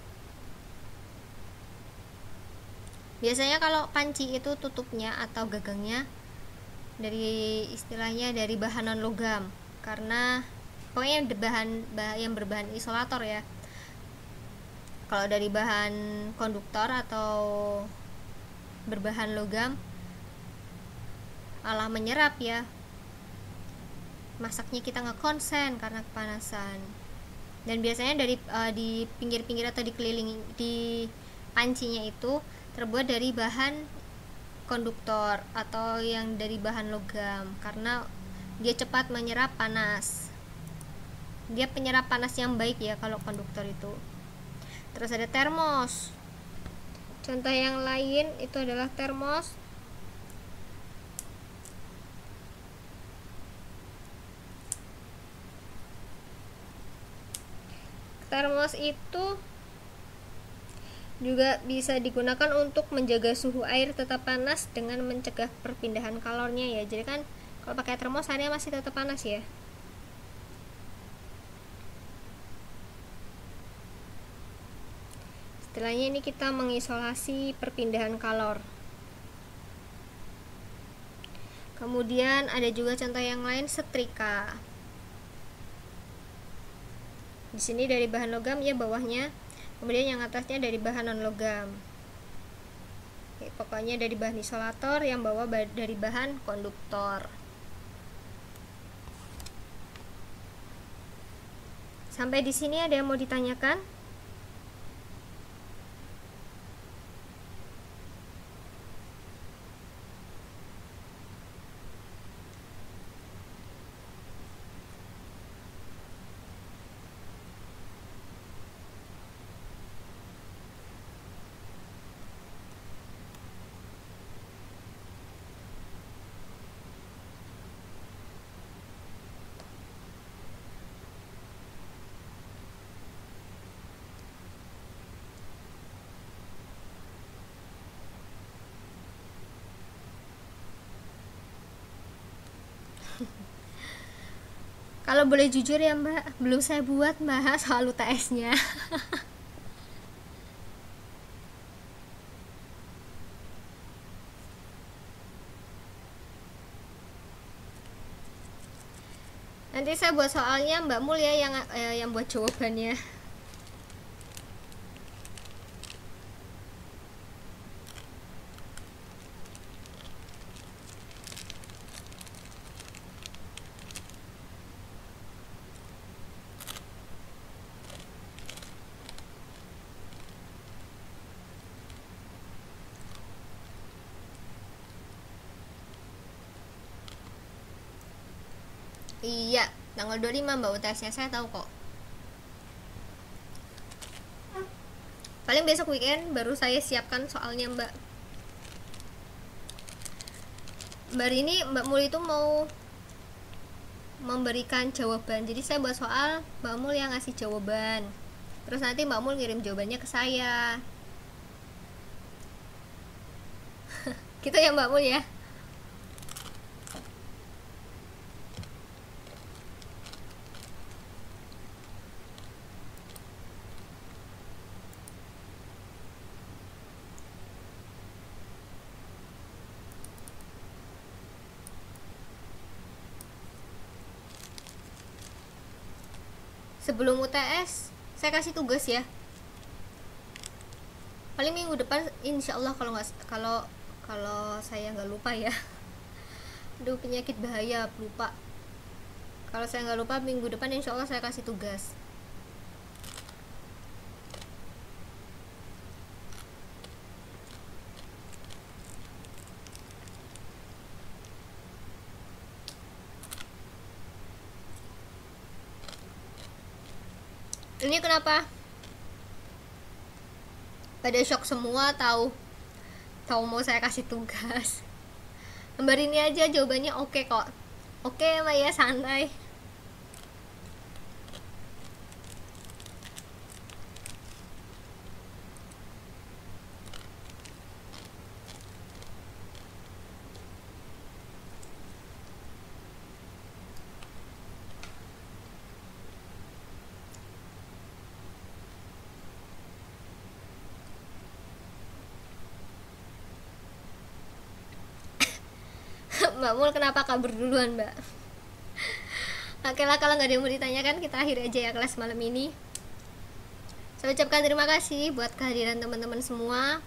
Biasanya kalau panci itu tutupnya atau gagangnya dari istilahnya dari bahan non logam, karena pokoknya bahan yang berbahan isolator ya. Kalau dari bahan konduktor atau berbahan logam malah menyerap ya, masaknya kita nggak konsen karena kepanasan. Dan biasanya dari uh, di pinggir-pinggir atau di keliling di pancinya itu terbuat dari bahan konduktor atau yang dari bahan logam, karena dia cepat menyerap panas, dia penyerap panas yang baik ya kalau konduktor itu. Terus ada termos. Contoh yang lain itu adalah termos. Termos itu juga bisa digunakan untuk menjaga suhu air tetap panas dengan mencegah perpindahan kalornya ya. Jadi kan kalau pakai termos airnya masih tetap panas ya. Istilahnya ini kita mengisolasi perpindahan kalor. Kemudian ada juga contoh yang lain, setrika. Di sini dari bahan logam ya bawahnya, kemudian yang atasnya dari bahan non logam. Oke, pokoknya dari bahan isolator, yang bawah dari bahan konduktor. Sampai di sini ada yang mau ditanyakan? Kalau boleh jujur ya Mbak, belum saya buat Mbak soal U T S-nya. Nanti saya buat soalnya Mbak Mul ya yang eh, yang buat jawabannya. Iya, tanggal dua puluh lima Mbak U T S-nya saya tahu kok. Paling besok weekend baru saya siapkan soalnya Mbak. Mbak ini Mbak Mul itu mau memberikan jawaban. Jadi saya buat soal, Mbak Mul yang ngasih jawaban. Terus nanti Mbak Mul ngirim jawabannya ke saya. Gitu ya Mbak Mul ya. Sebelum U T S saya kasih tugas ya. Paling minggu depan insya Allah, kalau nggak kalau kalau saya nggak lupa ya. Aduh, penyakit bahaya lupa. Kalau saya nggak lupa minggu depan insya Allah saya kasih tugas. Ini kenapa pada shock semua tahu tahu mau saya kasih tugas. Lembar ini aja jawabannya oke okay kok. Oke okay, Mbak ya, santai. Mbak Mul kenapa kabur duluan Mbak? Oke lah, kalau nggak ada yang mau ditanyakan kita akhiri aja ya kelas malam ini. Saya ucapkan terima kasih buat kehadiran teman-teman semua.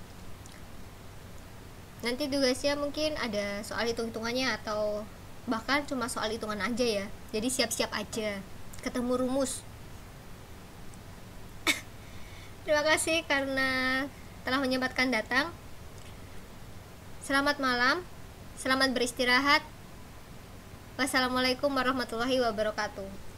Nanti tugasnya mungkin ada soal hitung-hitungannya atau bahkan cuma soal hitungan aja ya. Jadi siap-siap aja ketemu rumus. Terima kasih karena telah menyempatkan datang. Selamat malam. Selamat beristirahat. Wassalamualaikum warahmatullahi wabarakatuh.